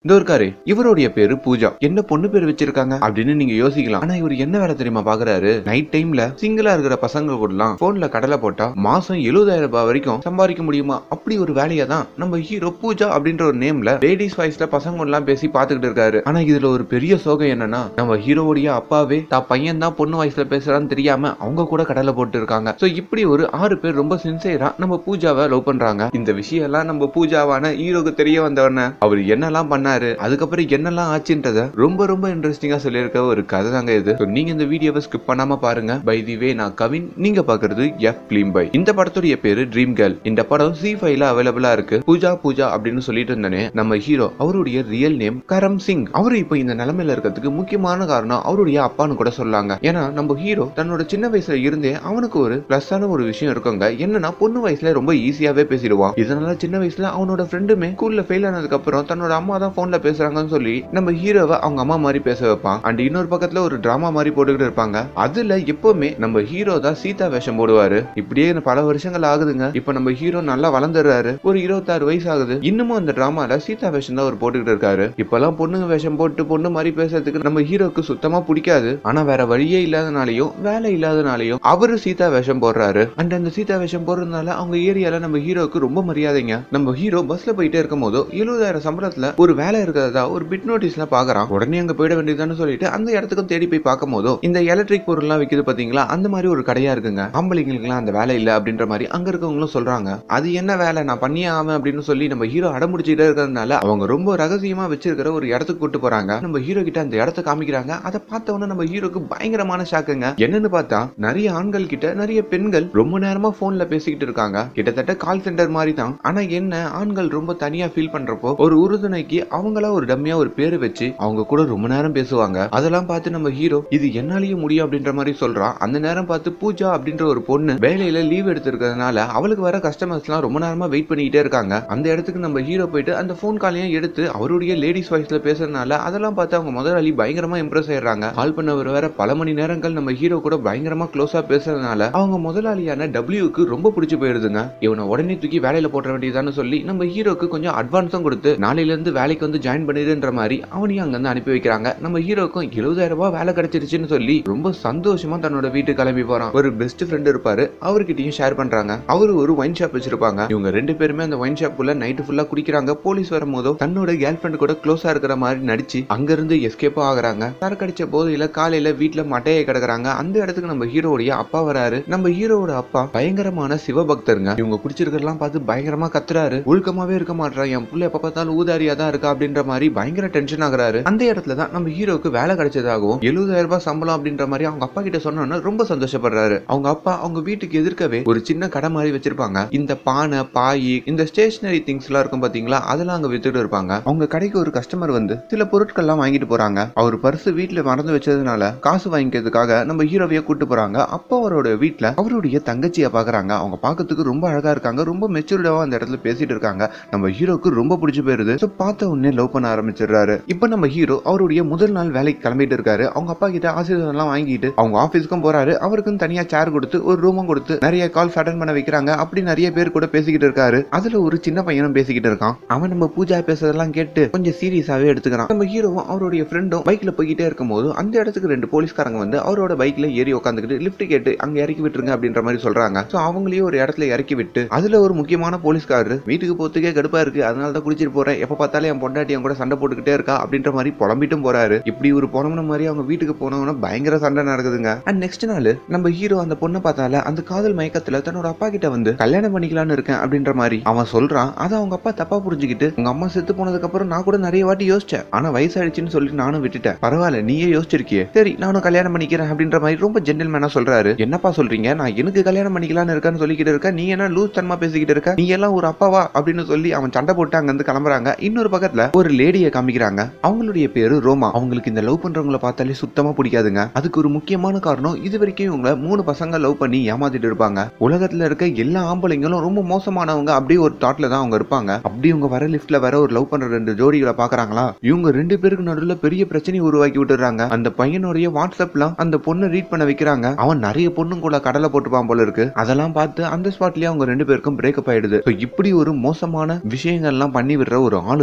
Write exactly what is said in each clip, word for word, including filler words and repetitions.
இந்த இருக்காரு இவருடைய பேரு பூஜா. என்ன பொண்ணு பேர் வச்சிருக்காங்க அப்படின்னு நீங்க யோசிக்கலாம். ஆனா இவர் என்ன வேலை தெரியுமா பாக்குறாரு? நைட் டைம்ல சிங்கிளா இருக்கிற பசங்க கூடலாம் போன்ல கடலை போட்டா மாசம் எழுபதாயிரம் ரூபாய் வரைக்கும் சம்பாதிக்க முடியுமா? அப்படி ஒரு வேலையை தான் நம்ம ஹீரோ பூஜா அப்படின்ற ஒரு நேம்ல லேடிஸ் வாய்ஸ்ல பசங்க எல்லாம் பேசி பாத்துக்கிட்டு இருக்காரு. ஆனா இதுல ஒரு பெரிய சோகம் என்னன்னா, நம்ம ஹீரோவுடைய அப்பாவே தான் பையன் தான் பொண்ணு வாய்ஸ்ல பேசுறான்னு தெரியாம அவங்க கூட கடலை போட்டு இருக்காங்க. சோ இப்படி ஒரு ஆறு பேர் ரொம்ப சின்சியரா நம்ம பூஜாவை லவ் பண்றாங்க. இந்த விஷயம் எல்லாம் நம்ம பூஜாவான ஹீரோக்கு தெரிய வந்தவன அவர் என்னெல்லாம் பண்ண அதுக்கப்புறம் என்னெல்லாம் ஆச்சுன்றத ரொம்ப ரொம்ப இன்ட்ரெஸ்டிங்கா சொல்லியிருக்க ஒரு கதை தாங்க இது. நீங்க இந்த வீடியோவை ஸ்கிப் பண்ணாம பாருங்க. பை தி வே நான் கவின், நீங்க பாக்குறது எஃப் பிலிம் பை. இந்த படத்துடைய பேரு ட்ரீம் கேர்ள். இந்த படம் சி ஃபைவ்ல அவைலபிளா இருக்கு. பூஜா பூஜா அப்படின்னு சொல்லிட்டு இருந்தனே நம்ம ஹீரோ, அவருடைய ரியல் நேம் கரம் சிங். அவரு இப்ப இந்த நிலைமையில இருக்கிறதுக்கு முக்கியமான காரணம் அவருடைய அப்பான்னு கூட சொல்லாங்க. ஏன்னா நம்ம ஹீரோ தன்னோட சின்ன வயசுல இருந்தே அவனுக்கு ஒரு பிளஸ்ஸான ஒரு விஷயம் இருக்குங்க. என்னன்னா பொண்ணு வயசுல ரொம்ப ஈஸியாவே பேசிடுவான். இதனால சின்ன வயசுல அவனோட ஃப்ரெண்டுமே ஸ்கூல்ல ஃபெயில் ஆனதுக்கு அப்புறம் தன்னோட அம்மா தான் போன்ல பேசுறாங்கன்னு சொல்லி நம்ம ஹீரோவை அவங்க அம்மா மாதிரி பேச வைப்பான். அண்ட் இன்னொரு பக்கத்துல ஒரு டிராமா மாதிரி போட்டுக்கிட்டு இருப்பாங்க. அதுல எப்பவுமே நம்ம ஹீரோ தான் சீதா வேஷம் போடுவாரு. இப்படியே பல வருஷங்கள் ஆகுதுங்க. இப்ப நம்ம ஹீரோ நல்லா வளர்ந்துறாரு. ஒரு இருபத்தாறு வயசு ஆகுது. இன்னமும் அந்த டிராமால சீதா வேஷம் தான் அவர் போட்டுக்கிட்டு இருக்காரு. இப்பெல்லாம் பொண்ணுங்க வேஷம் போட்டு பொண்ணு மாதிரி பேசுறதுக்கு நம்ம ஹீரோக்கு சுத்தமா பிடிக்காது. ஆனா வேற வழியே இல்லாதனாலையும் வேலை இல்லாதனாலையும் அவரு சீதா வேஷம் போடுறாரு. அண்ட் அந்த சீதா வேஷம் போடுறதுனால அவங்க ஏரியால நம்ம ஹீரோக்கு ரொம்ப மரியாதைங்க. நம்ம ஹீரோ பஸ்ல போயிட்டே இருக்கும் போது எழுபதாயிரம் சம்பளத்துல ஒரு வேலை இருக்கிறதா ஒரு பிட் நோட்டீஸ்ல பாக்குறான். உடனே அங்க போயிட வேண்டியதுன்னு சொல்லிட்டு அந்த இடத்துக்கும் தேடி போய் பார்க்கும் போதோ இந்த எலக்ட்ரிக் பொருள் எல்லாம் விக்குது பாத்தீங்களா, அந்த மாதிரி ஒரு கடையா இருக்குங்க. ஆம்பளைங்களுக்கு எல்லாம் அந்த வேலை இல்ல அப்படின்ற மாதிரி அங்க இருக்கவங்களும் சொல்றாங்க. அது என்ன வேலை நான் பண்ணியே ஆவேன் அப்படின்னு சொல்லி நம்ம ஹீரோ அடம்பிடிச்சிட்டே இருக்கிறதுனால அவங்க ரொம்ப ரகசியமா வச்சிருக்கிற ஒரு இடத்துக்கு கூட்டு போறாங்க. நம்ம ஹீரோ கிட்ட அந்த இடத்தை காமிக்கிறாங்க. அதை பார்த்த உடனே நம்ம ஹீரோக்கு பயங்கரமான ஷாக்குங்க. என்னன்னு பார்த்தா நிறைய ஆண்கள் கிட்ட நிறைய பெண்கள் ரொம்ப நேரமா போன்ல பேசிக்கிட்டு இருக்காங்க. கிட்டத்தட்ட கால் சென்டர் மாதிரி தான். ஆனா என்ன, ஆண்கள் ரொம்ப தனியா ஃபீல் பண்றப்போ ஒரு உறுதுணைக்கு அவங்கள ஒரு டம்மியா ஒரு பேரு வச்சு அவங்க கூட ரொம்ப நேரம் பேசுவாங்க. அதெல்லாம் பார்த்து நம்ம ஹீரோ இது என்னாலயும் முடியும் அப்படின்ற மாதிரி சொல்றான். அந்த நேரம் பார்த்து பூஜா அப்படின்ற ஒரு பொண்ணு வேலையில லீவ் எடுத்திருக்கிறதுனால அவளுக்கு வர கஸ்டமர்ஸ் எல்லாம் ரொம்ப நேரமா வெயிட் பண்ணிக்கிட்டே இருக்காங்க. அந்த இடத்துக்கு நம்ம ஹீரோ போயிட்டு அந்த போன் காலையும் எடுத்து அவருடைய லேடிஸ் வாய்ஸ்ல பேசுறதுனால அதெல்லாம் பார்த்து அவங்க முதலாளி பயங்கரமா இம்ப்ரெஸ் ஆயிடுறாங்க. கால் பண்ணவர் வேற பல மணி நேரங்கள் நம்ம ஹீரோ கூட பயங்கரமா க்ளோஸா பேசுறதுனால அவங்க முதலாளியான டபிள்யூக்கு ரொம்ப பிடிச்சு போயிருதுங்க. இவனை உடனே தூக்கி வேலையில போட வேண்டியதான்னு சொல்லி நம்ம ஹீரோக்கு கொஞ்சம் அட்வான்ஸும் கொடுத்து நாளையில இருந்து வேலைக்கு வந்து ஜாயின் பண்ணிடுன்ற மாதிரி அவனையும் அங்க இருந்து அனுப்பி வைக்கிறாங்க. நம்ம ஹீரோக்கும் எழுபதாயிரம் ரூபாய் வேலை கிடைச்சிருச்சுன்னு சொல்லி ரொம்ப சந்தோஷமா தன்னோட வீட்டுக்கு கிளம்பி போறான். ஒரு பெஸ்ட் ஃப்ரெண்ட் இருப்பாரு, அவர்கிட்டயும் ஷேர் பண்றாங்க. அவரு ஒரு ஒயின் ஷாப் வச்சிருப்பாங்க. இவங்க ரெண்டு பேருமே அந்த ஒயின் ஷாப் குள்ள நைட்டு ஃபுல்லா குடிக்கிறாங்க. போலீஸ் வரும்போதோ தன்னோட கேர்ள் ஃப்ரெண்ட் கூட க்ளோஸா இருக்கிற மாதிரி நடிச்சு அங்க இருந்து எஸ்கேப் ஆகுறாங்க. சரக்கடிச்ச போதையில காலையில வீட்டுல மட்டையை கிடக்குறாங்க. அந்த இடத்துக்கு நம்ம ஹீரோடைய அப்பா வராரு. நம்ம ஹீரோட அப்பா பயங்கரமான சிவபக்தருங்க. இவங்க குடிச்சிருக்கலாம் பார்த்து பயங்கரமா கத்துறாரு. ஒழுக்கமாவே இருக்க மாட்டா, என் புள்ள எப்ப பார்த்தாலும் ஊதாரியா தான் இருக்கா அப்படின்ற மாதிரி பயங்கர டென்ஷன் ஆகுறாரு. அந்த இடத்துல தான் நம்ம ஹீரோக்கு வேலை கிடைச்சதாகவும் எழுபதாயிரம் ரூபாய் சம்பளம் அப்படின்ற மாதிரி அவங்க அப்பா கிட்ட சொன்னோன்னு ரொம்ப சந்தோஷப்படுறாரு. அவங்க அப்பா அவங்க வீட்டுக்கு எதிர்க்கவே ஒரு சின்ன கடை மாதிரி வச்சிருப்பாங்க. இந்த பானை பாய் இந்த ஸ்டேஷனரி திங்ஸ் எல்லாம் இருக்கும் பாத்தீங்களா, அதெல்லாம் அங்க வித்துட்டு இருப்பாங்க. அவங்க கடைக்கு ஒரு கஸ்டமர் வந்து சில பொருட்கள் எல்லாம் வாங்கிட்டு போறாங்க. அவர் பர்ஸ் வீட்டுல மறந்து வச்சதுனால காசு வாங்கிக்கிறதுக்காக நம்ம ஹீரோவைய கூட்டு போறாங்க. அப்போ அவரோட வீட்டுல அவருடைய தங்கச்சியை பாக்குறாங்க. அவங்க பாக்கிறதுக்கு ரொம்ப அழகா இருக்காங்க. ரொம்ப மெச்சூர்டாவா அந்த இடத்துல பேசிட்டு இருக்காங்க. நம்ம ஹீரோக்கு ரொம்ப பிடிச்சு போயிருது. பார்த்த உடனே லவ் பண்ண ஆரம்பிச்சிடுறாரு. இப்ப நம்ம ஹீரோ அவருடைய முதல் நாள் வேலைக்கு கிளம்பிட்டு இருக்காரு. அவங்க அப்பா கிட்ட ஆசீர்வாதம் எல்லாம் வாங்கிட்டு அவங்க ஆபீஸ்க்கும் போறாரு. அவருக்கும் தனியா சேர் கொடுத்து ஒரு ரூமும் கொடுத்து நிறைய கால்ஸ் அட்டெண்ட் பண்ண வைக்கிறாங்க. அப்படி நிறைய பேர் கூட பேசிக்கிட்டு இருக்காரு. அதுல ஒரு சின்ன பையனும் பேசிக்கிட்டு இருக்கான். அவன் நம்ம பூஜா பேசுறதெல்லாம் கேட்டு கொஞ்சம் சீரியஸாவே எடுத்துக்கிறான். நம்ம ஹீரோவும் அவருடைய ஃப்ரெண்டும் பைக்ல போய்கிட்டே இருக்கும் போது அந்த இடத்துக்கு ரெண்டு போலீஸ்காரங்க வந்து அவரோட பைக்ல ஏறி உட்காந்துக்கிட்டு லிப்ட் கேட்டு அங்க இறக்கி விட்டுருங்க அப்படின்ற மாதிரி சொல்றாங்க. சோ அவங்களையும் ஒரு இடத்துல இறக்கி விட்டு அதுல ஒரு முக்கியமான போலீஸ்காரர் வீட்டுக்கு போறதுக்கே கடுப்பா இருக்கு, அதனால தான் குடிச்சிட்டு போறேன், எப்ப பார்த்தாலும் என் பொண்டாட்டி கூட சண்டை போட்டுக்கிட்டே இருக்கா அப்படின்ற மாதிரி புலம்பிட்டும் போறாரு. இப்படி ஒரு பொணம்ன மாதிரி அவங்க வீட்டுக்கு போனவன பயங்கர சண்டை நடக்குதுங்க. அண்ட் நெக்ஸ்ட் நாள் நம்ம ஹீரோ அந்த பொண்ணை பார்த்தால அந்த காதல் மயக்கத்துல தன்னோட அப்பா கிட்ட வந்து கல்யாணம் பண்ணிக்கலாம்னு இருக்கேன் அப்படின்ற மாதிரி அவன் சொல்றான். அதை அவங்க அப்பா தப்பா புரிஞ்சுக்கிட்டு உங்க அம்மா செத்து போனதுக்கு அப்புறம் நான் கூட நிறைய வாட்டி யோசிச்சேன், ஆனா வயசாயிடுச்சுன்னு சொல்லிட்டு நானும் விட்டுட்டேன், பரவாயில்ல நீயே யோசிச்சிருக்கியே, சரி நானும் கல்யாணம் பண்ணிக்கிறேன் அப்படின்ற மாதிரி ரொம்ப ஜென்டில்மேனா சொல்றாரு. என்னப்பா சொல்றீங்க, நான் எனக்கு கல்யாணம் பண்ணிக்கலாம்னு இருக்கேன்னு சொல்லிக்கிட்டு இருக்க, நீ என்ன லூஸ் தன்மா பேசிக்கிட்டு இருக்க, நீ எல்லாம் ஒரு அப்பாவா அப்படின்னு சொல்லி அவன் சண்டை போட்டு அங்க இருந்து கிளம்புறாங்க. இன்னொரு பக்கத்துல ஒரு லேடியை காமிக்கிறாங்க. அவங்களுடைய பேரு ரோமா. அவங்களுக்கு இந்த லவ் பண்றவங்கள பார்த்தாலே சுத்தமா பிடிக்காதுங்க. அதுக்கு ஒரு முக்கியமான காரணம், இது வரைக்கும் இவங்க மூணு பசங்க லவ் பண்ணி ஏமாத்திட்டு இருப்பாங்க. உலகத்துல இருக்க எல்லா ஆம்பளைங்களும் ரொம்ப மோசமானவங்க அப்படி ஒரு தாட்ல தான் அவங்க இருப்பாங்க. அப்படி இவங்க வர லிஃப்ட்ல வர ஒரு லவ் பண்ற ரெண்டு ஜோடிகளை பாக்குறாங்களா, இவங்க ரெண்டு பேருக்கு நடுவுல பெரிய பிரச்சனை உருவாக்கி விட்டுறாங்க. அந்த பையனுடைய வாட்ஸ்அப்ல அந்த பொண்ணு ரீட் பண்ண வைக்கிறாங்க. அவன் நிறைய பொண்ணும் கூட கடலை போட்டுப்பான் போல இருக்கு. அதெல்லாம் பார்த்து அந்த ஸ்பாட்லயே அவங்க ரெண்டு பேருக்கும் பிரேக்கப் ஆயிடுது. இப்படி ஒரு மோசமான விஷயங்கள்லாம் பண்ணி விடுற ஒரு ஆளு தான் இந்த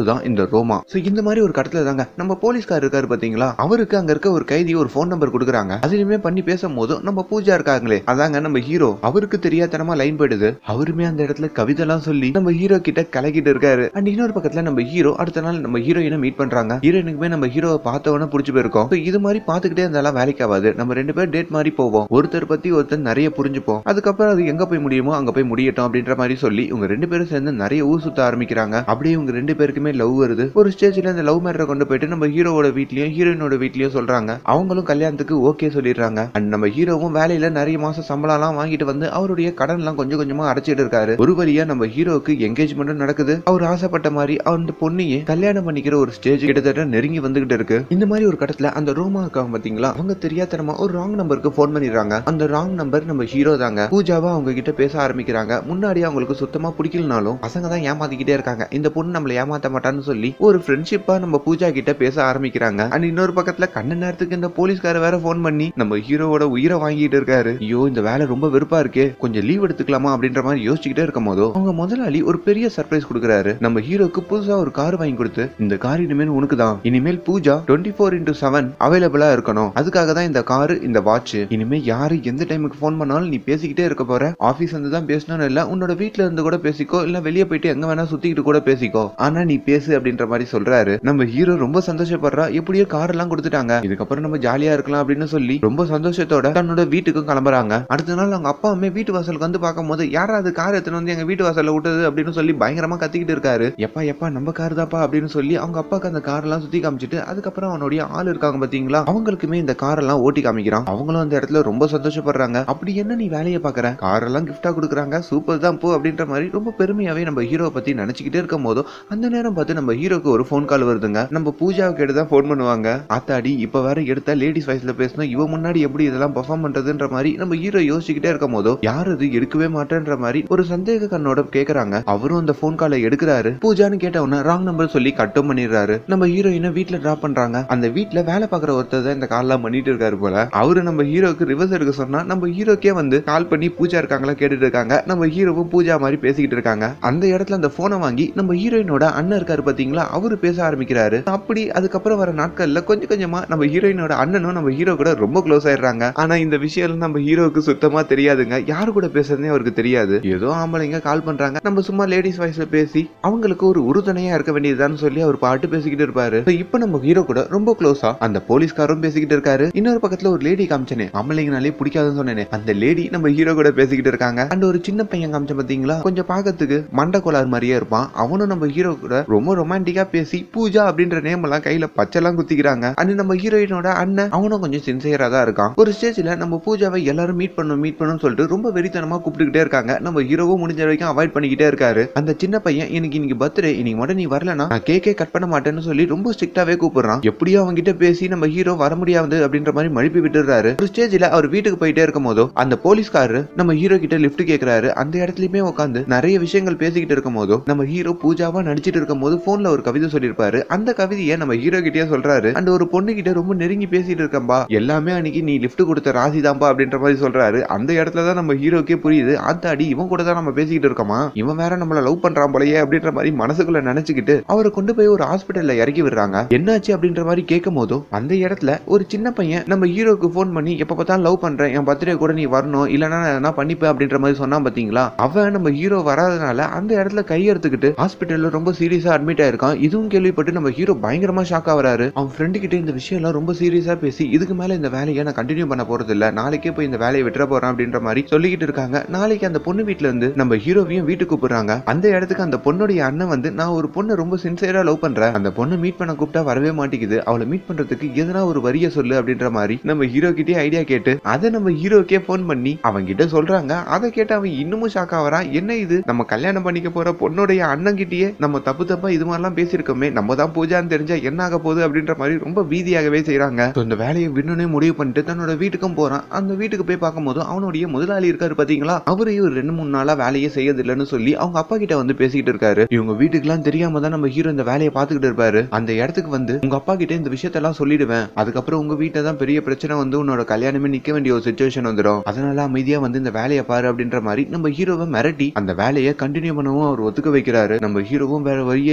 ரோமா. சோ இந்த மாதிரி ஒரு கடத்துல தாங்க நம்ம போலீஸ்கார் இருக்காரு பாத்தீங்களா, அவருக்கு அங்க இருக்க ஒரு கைதி ஒரு போன் நம்பர் கொடுக்குறாங்க. அதுலயுமே பண்ணி பேசும்போது நம்ம பூஜா இருக்காங்களே, அதாங்க நம்ம ஹீரோ. அவருக்கு தெரியாதனமா லைன் போயிடுது. அவருமே அந்த இடத்துல கவிதை எல்லாம் சொல்லி நம்ம ஹீரோ கிட்ட கலக்கிட்டு இருக்காரு. அண்ட் இன்னொரு பக்கத்துல நம்ம ஹீரோ அடுத்த நாள் நம்ம ஹீரோயினை மீட் பண்றாங்க. ஹீரோயினுக்குமே நம்ம ஹீரோவை பார்த்தவன புடிச்சு போயிருக்கோம். இது மாதிரி பாத்துக்கிட்டே இருந்தாலும் வேலைக்கு ஆகாது. நம்ம ரெண்டு பேர் டேட் மாதிரி போவோம், ஒருத்தர் பத்தி ஒருத்தர் நிறைய புரிஞ்சுப்போம், அதுக்கப்புறம் அது எங்க போய் முடியுமோ அங்க போய் முடியட்டும் அப்படின்ற மாதிரி சொல்லி இவங்க ரெண்டு பேரும் சேர்ந்து நிறைய ஊர் சுத்த ஆரம்பிக்கிறாங்க. அப்படியே இவங்க ரெண்டு பேருக்குமே லவ் வருது. ஒரு ஸ்டேஜ்ல இந்த லவ் மேட்டரை கொண்டு போயிட்டு நம்ம ஹீரோவோட வீட்லயும் ஹீரோயினோட வீட்லயும் சொல்றாங்க. அவங்களும் கல்யாணத்துக்கு ஓகே சொல்லிடுறாங்க. அண்ட் நம்ம ஹீரோவும் வேலையில நிறைய மாசம் சம்பளம் எல்லாம் வாங்கிட்டு வந்து அவருடைய கடன் எல்லாம் கொஞ்சம் கொஞ்சமா அடைச்சிட்டு இருக்காரு. ஒரு வழியா நம்ம ஹீரோக்கு என்கேஜ்மெண்ட் நடக்குது. அவர் ஆசைப்பட்ட மாதிரி அந்த பொண்ணையே கல்யாணம் பண்ணிக்கிற ஒரு ஸ்டேஜ் கிட்டத்தட்ட நெருங்கி வந்துகிட்டு இருக்கு. இந்த மாதிரி ஒரு கடத்துல அந்த ரோமா இருக்காங்க பாத்தீங்களா, அவங்க தெரியாதனமா ஒரு ராங் நம்பருக்கு போன் பண்ணிடுறாங்க. அந்த ராங் நம்பர் நம்ம ஹீரோ தாங்க. பூஜாவா அவங்க கிட்ட பேச ஆரம்பிக்கிறாங்க. முன்னாடி அவங்களுக்கு சுத்தமா பிடிக்கலனாலும் பசங்க தான் ஏமாத்திக்கிட்டே இருக்காங்க, இந்த பொண்ணு நம்மள ஏமாத்த மாட்டான்னு சொல்லி ஒரு ஃப்ரெண்ட்ஷிப்பா நம்ம பூஜா கிட்ட பேச ஆரம்பிக்கிறாங்க. அண்ட் இன்னொரு பக்கத்துல கண்ண நேரத்துக்கு இந்த போலீஸ்கார வேற போன் பண்ணி நம்ம ஹீரோவோட உயிரை வாங்கிட்டு இருக்காரு. ஐயோ இந்த வேலை ரொம்ப வெறுப்பா இருக்கே, கொஞ்சம் லீவ் எடுத்துக்கலாமா அப்படின்ற மாதிரி யோசிச்சுக்கிட்டே இருக்கும் போதோ அவங்க முதலாளி ஒரு பெரிய சர்ப்ரைஸ் கொடுக்குறாரு. நம்ம ஹீரோக்கு புதுசா ஒரு கார் வாங்கி கொடுத்து, இந்த கார் இனிமேல் உனக்கு தான், இனிமேல் Pooja twenty four into seven அவைலபிளா இருக்கணும், அதுக்காக தான் இந்த காரு இந்த வாட்ச், இனிமே யாரு எந்த டைமுக்கு போன் பண்ணாலும் நீ பேசிக்கிட்டே இருக்க போற, ஆபீஸ் வந்து தான் பேசணும் இல்ல உன்னோட வீட்டுல இருந்து கூட பேசிக்கோ, இல்ல வெளியே போயிட்டு எங்க வேணா சுத்திக்கிட்டு கூட பேசிக்கோ, ஆனா நீ பேசு அப்படின்ற மாதிரி சொல்றாரு. நம்ம ஹீரோ ரொம்ப சந்தோஷப்படுறா. எப்படியோ கார் எல்லாம் கொடுத்துட்டாங்க, இதுக்கப்புறம் நம்ம ஜாலியா இருக்கலாம் அப்படின்னு சொல்லி ரொம்ப சந்தோஷத்தோட தன்னோட வீட்டுக்கும் கிளம்புறாங்க. அடுத்த நாள் அவங்க அப்பா அம்மே வீட்டு வாசலுக்கு வந்து பார்க்கும் போது யாராவது கார் எடுத்துன்னு வந்து எங்க வீட்டு வாசல்ல விட்டது அப்படின்னு சொல்லி பயங்கரமா கத்திக்கிட்டு இருக்காரு. எப்பா எப்பா நம்ம கார் தாப்பா அப்படின்னு சொல்லி அவங்க அப்பாக்கு அந்த கார் எல்லாம் சுத்தி காமிச்சிட்டு அதுக்கப்புறம் அவனுடைய ஆள் இருக்காங்க பாத்தீங்களா, அவங்களுக்குமே இந்த கார் எல்லாம் ஓட்டி காமிக்கிறான். அவங்களும் அந்த இடத்துல ரொம்ப சந்தோஷப்படுறாங்க. அப்படி என்ன நீ வேலையை பாக்குற, கார் எல்லாம் கிஃப்டா கொடுக்குறாங்க, சூப்பர் தான் போ அப்படின்ற மாதிரி ரொம்ப பெருமையாவே நம்ம ஹீரோ பத்தி நினைச்சுக்கிட்டே இருக்கும் போதும் அந்த நேரம் பார்த்து நம்ம ஹீரோக்கு ஒரு போன் கால் வருதுங்க. நம்ம பூஜாவுக்கு எடுத்து போன் பண்ணுவாங்க. ஆத்தாடி இப்ப வேற எடுத்தா லேடிஸ் வாய்ஸ்ல பேசணும், இவ முன்னாடி எப்படி இதெல்லாம் பெர்ஃபார்ம் பண்றதுன்ற மாதிரி நம்ம ஹீரோ யோசிச்சுக்கிட்டே இருக்கும் போதோ யாரு இது எடுக்கவே மாட்டேன்ற மாதிரி ஒரு சந்தேக கண்ணோட கேக்குறாங்க. அவரும் அந்த போன் காலை எடுக்கிறாரு. பூஜான்னு கேட்டவன ராங் நம்பர் சொல்லி கட்டும் பண்ணிடுறாரு. நம்ம ஹீரோயினை வீட்டுல டிராப் பண்றாங்க. அந்த வீட்டுல வேலை பாக்குற ஒருத்தர் தான் இந்த கால் எல்லாம் பண்ணிட்டு இருக்காரு போல. அவரு நம்ம ஹீரோக்கு ரிவர்ஸ் எடுக்க சொன்னா நம்ம ஹீரோக்கே வந்து கால் பண்ணி பூஜா இருக்காங்களா கேட்டுட்டு இருக்காங்க. நம்ம ஹீரோவும் பூஜா மாதிரி பேசிக்கிட்டு இருக்காங்க. அந்த இடத்துல அந்த போனை வாங்கி நம்ம ஹீரோயினோட அண்ணன் இருக்காரு பாத்தீங்களா, அவரு பேச ஆரம்பிக்கிறாரு. அப்படி அதுக்கப்புறம் வர நாட்கள்ல கொஞ்சம் கொஞ்சமா நம்ம ஹீரோயினோட அண்ணனும் நம்ம ஹீரோ கூட ரொம்ப க்ளோஸ் ஆயிடுறாங்க. ஆனா இந்த விஷயம் நம்ம ஹீரோக்கு சுத்தமா தெரியாதுங்க. யாரு கூட பேசுறதுனே அவருக்கு தெரியாது. ஏதோ ஆம்பளைங்க கால் பண்றாங்க, நம்ம சும்மா லேடிஸ் வாய்ஸ்ல பேசி அவங்களுக்கு ஒரு உறுதுணையா இருக்க வேண்டியதுதான் சொல்லி அவர் பாட்டு பேசிக்கிட்டு இருப்பாரு. இப்ப நம்ம ஹீரோ கூட ரொம்ப க்ளோஸா அந்த போலீஸ்காரும் பேசிக்கிட்டு இருக்காரு. இன்னொரு பக்கத்துல ஒரு லேடி காமிச்சனே, ஆம்பளைங்கனாலே பிடிக்காதுன்னு சொன்னேனே, அந்த லேடி நம்ம ஹீரோ கூட பேசிக்கிட்டு இருக்காங்க. அண்ட் ஒரு சின்ன பையன் காமிச்ச பாத்தீங்களா, கொஞ்சம் பாக்கிறதுக்கு மண்டை கோளாறு மாதிரியே இருப்பான். அவனும் நம்ம ஹீரோ கூட ரொம்ப ரொமான்டிக்கா பேசி பூஜா அப்படின்ற நேம் எல்லாம் கையில பச்செல்லாம் குத்திக்கிறாங்க. அண்ட் நம்ம ஹீரோயினோட அண்ணன் அவனும் கொஞ்சம் சின்சியரா தான் இருக்கான். ஒரு ஸ்டேஜ்ல நம்ம பூஜாவை எல்லாரும் மீட் பண்ணும் மீட் பண்ணும் சொல்லிட்டு ரொம்ப வெறித்தனமா கூப்பிட்டுக்கிட்டே இருக்காங்க. நம்ம ஹீரோவும் முடிஞ்ச வரைக்கும் அவாய்ட் பண்ணிக்கிட்டே இருக்காரு. அந்த சின்ன பையன் எனக்கு இன்னைக்கு பர்த்டே, இன்னைக்கு மட்டும் நீ வரலனா நான் கேக்கே கட் பண்ண மாட்டேன்னு சொல்லி ரொம்ப ஸ்ட்ரிக்டாவே கூப்பிடுறான். எப்படியோ அவங்க கிட்ட பேசி நம்ம ஹீரோ வர முடியாது அப்படின்ற மாதிரி மழுப்பி விட்டுறாரு. ஒரு ஸ்டேஜ்ல அவர் வீட்டுக்கு போயிட்டே இருக்கும் போதோ அந்த போலீஸ்காரரு நம்ம ஹீரோ கிட்ட லிஃப்ட் கேக்குறாரு. அந்த இடத்துலயுமே உட்காந்து நிறைய விஷயங்கள் பேசிக்கிட்டு இருக்கும் போதோ நம்ம ஹீரோ பூஜாவா நடிச்சிட்டு இருக்கும் போது போன்ல ஒரு கவிதை சொல்லிருப்பாரு. அந்த கவிதையை நம்ம ஹீரோ கிட்டே சொல்றாரு. அந்த ஒரு பொண்ணு கிட்ட ரொம்ப நெருங்கி பேசிட்டு இருக்கம்பா, எல்லாமே அன்னைக்கு நீ லிஃப்ட் கொடுத்த ராசி தான்பா அப்படின்ற மாதிரி சொல்றாரு. அந்த இடத்துலதான் நம்ம ஹீரோக்கே புரியுது, ஆத்தாடி இவன் கூட தான் நம்ம பேசிக்கிட்டு இருக்கோமா, இவன் வேற நம்மள லவ் பண்றான் போலயே அப்படின்ற மாதிரி மனசுக்குள்ள நினைச்சுக்கிட்டு அவரை கொண்டு போய் ஒரு ஹாஸ்பிட்டல்ல இறக்கி விடுறாங்க. என்னாச்சு அப்படின்ற மாதிரி கேட்கும் போதும் அந்த இடத்துல ஒரு சின்ன பையன் நம்ம ஹீரோக்கு போன் பண்ணி எப்ப பார்த்தாலும் லவ் பண்றேன், என் பர்த்டே கூட நீ வரணும், இல்லன்னா நான் பண்ணிப்பேன் அப்படின்ற மாதிரி சொன்னா பாத்தீங்களா. அவன் நம்ம ஹீரோ வராதனால அந்த இடத்துல கையெடுத்துக்கிட்டு ஹாஸ்பிட்டல்ல ரொம்ப சீரியஸா அட்மிட் ஆயிருக்கான். இதுவும் கேள்விப்பட்டு நம்ம ஹீரோ பயங்கரமா ஷாக் ஆவறாரு. அவன் ஃப்ரெண்டு கிட்ட இந்த விஷயம் எல்லாம் ரொம்ப சீரியஸா பேசி இதுக்கு மேல இந்த வேலையை நான் கண்டினியூ பண்ண போறது இல்ல, நாளைக்கே போய் இந்த வேலையை விட்டுற போறேன் அப்படின்ற மாதிரி சொல்லிக்கிட்டு இருக்காங்க. நாளைக்கு அந்த பொண்ணு வீட்டுல இருந்து நம்ம ஹீரோவையும் வீட்டுக்கு கூப்பிடுறாங்க. அந்த இடத்துக்கு அந்த பொண்ணுடைய அண்ணன் வந்து நான் ஒரு பொண்ணு ரொம்ப சின்சியரா லவ் பண்றேன், அந்த பொண்ணு மீட் பண்ண கூப்பிட்டா வரவே மாட்டேங்குது, அவளை மீட் பண்றதுக்கு எதனா ஒரு வரிய சொல்லு அப்படின்ற மாதிரி நம்ம ஹீரோ கிட்டே ஐடியா கேட்டு அதை நம்ம ஹீரோக்கே போன் பண்ணி அவங்க கிட்ட சொல்றாங்க. அதை கேட்டு அவன் இன்னமும் ஷாக் ஆவறான். என்ன இது, நம்ம கல்யாணம் பண்ணிக்க போற பொண்ணுடைய அண்ணன் கிட்டயே நம்ம தப்பு தப்பா இது மாதிரிலாம் பேசியிருக்கோமே, நம்ம தான் பூஜான்னு தெரிஞ்சா என்ன ஆக போகுது அப்படின்ற மாதிரி ரொம்ப பீதியாகவே செய்யறாங்க. இந்த வேலையை விண்ணுனே முடிவு பண்ணிட்டு தன்னோட வீட்டுக்கும் போறான். அந்த வீட்டுக்கு போய் பார்க்கும் போது அவனுடைய முதலாளி இருக்காரு பாத்தீங்களா, அவரையும் ஒரு ரெண்டு மூணு நாளா வேலையே செய்யறது இல்லைன்னு சொல்லி அவங்க அப்பா கிட்ட வந்து பேசிக்கிட்டு இருக்காரு. இவங்க வீட்டுக்கு எல்லாம் தெரியாம தான் நம்ம ஹீரோ இந்த வேலையை பார்த்துக்கிட்டு இருப்பாரு. அந்த இடத்துக்கு வந்து உங்க அப்பா கிட்ட இந்த விஷயத்தெல்லாம் சொல்லிடுவேன், அதுக்கப்புறம் உங்க வீட்டுல தான் பெரிய பிரச்சனை வந்து உன்னோட கல்யாணமே நிக்க வேண்டிய ஒரு சிச்சுவேஷன் வந்துடும், அதனால அமைதியா வந்து இந்த வேலையை பாரு அப்படின்ற மாதிரி நம்ம ஹீரோவை மிரட்டி அந்த வேலையை கண்டினியூ பண்ணவும் அவர் ஒத்துக்க வைக்கிறாரு. நம்ம ஹீரோவும் வேற வழியே இல்லாம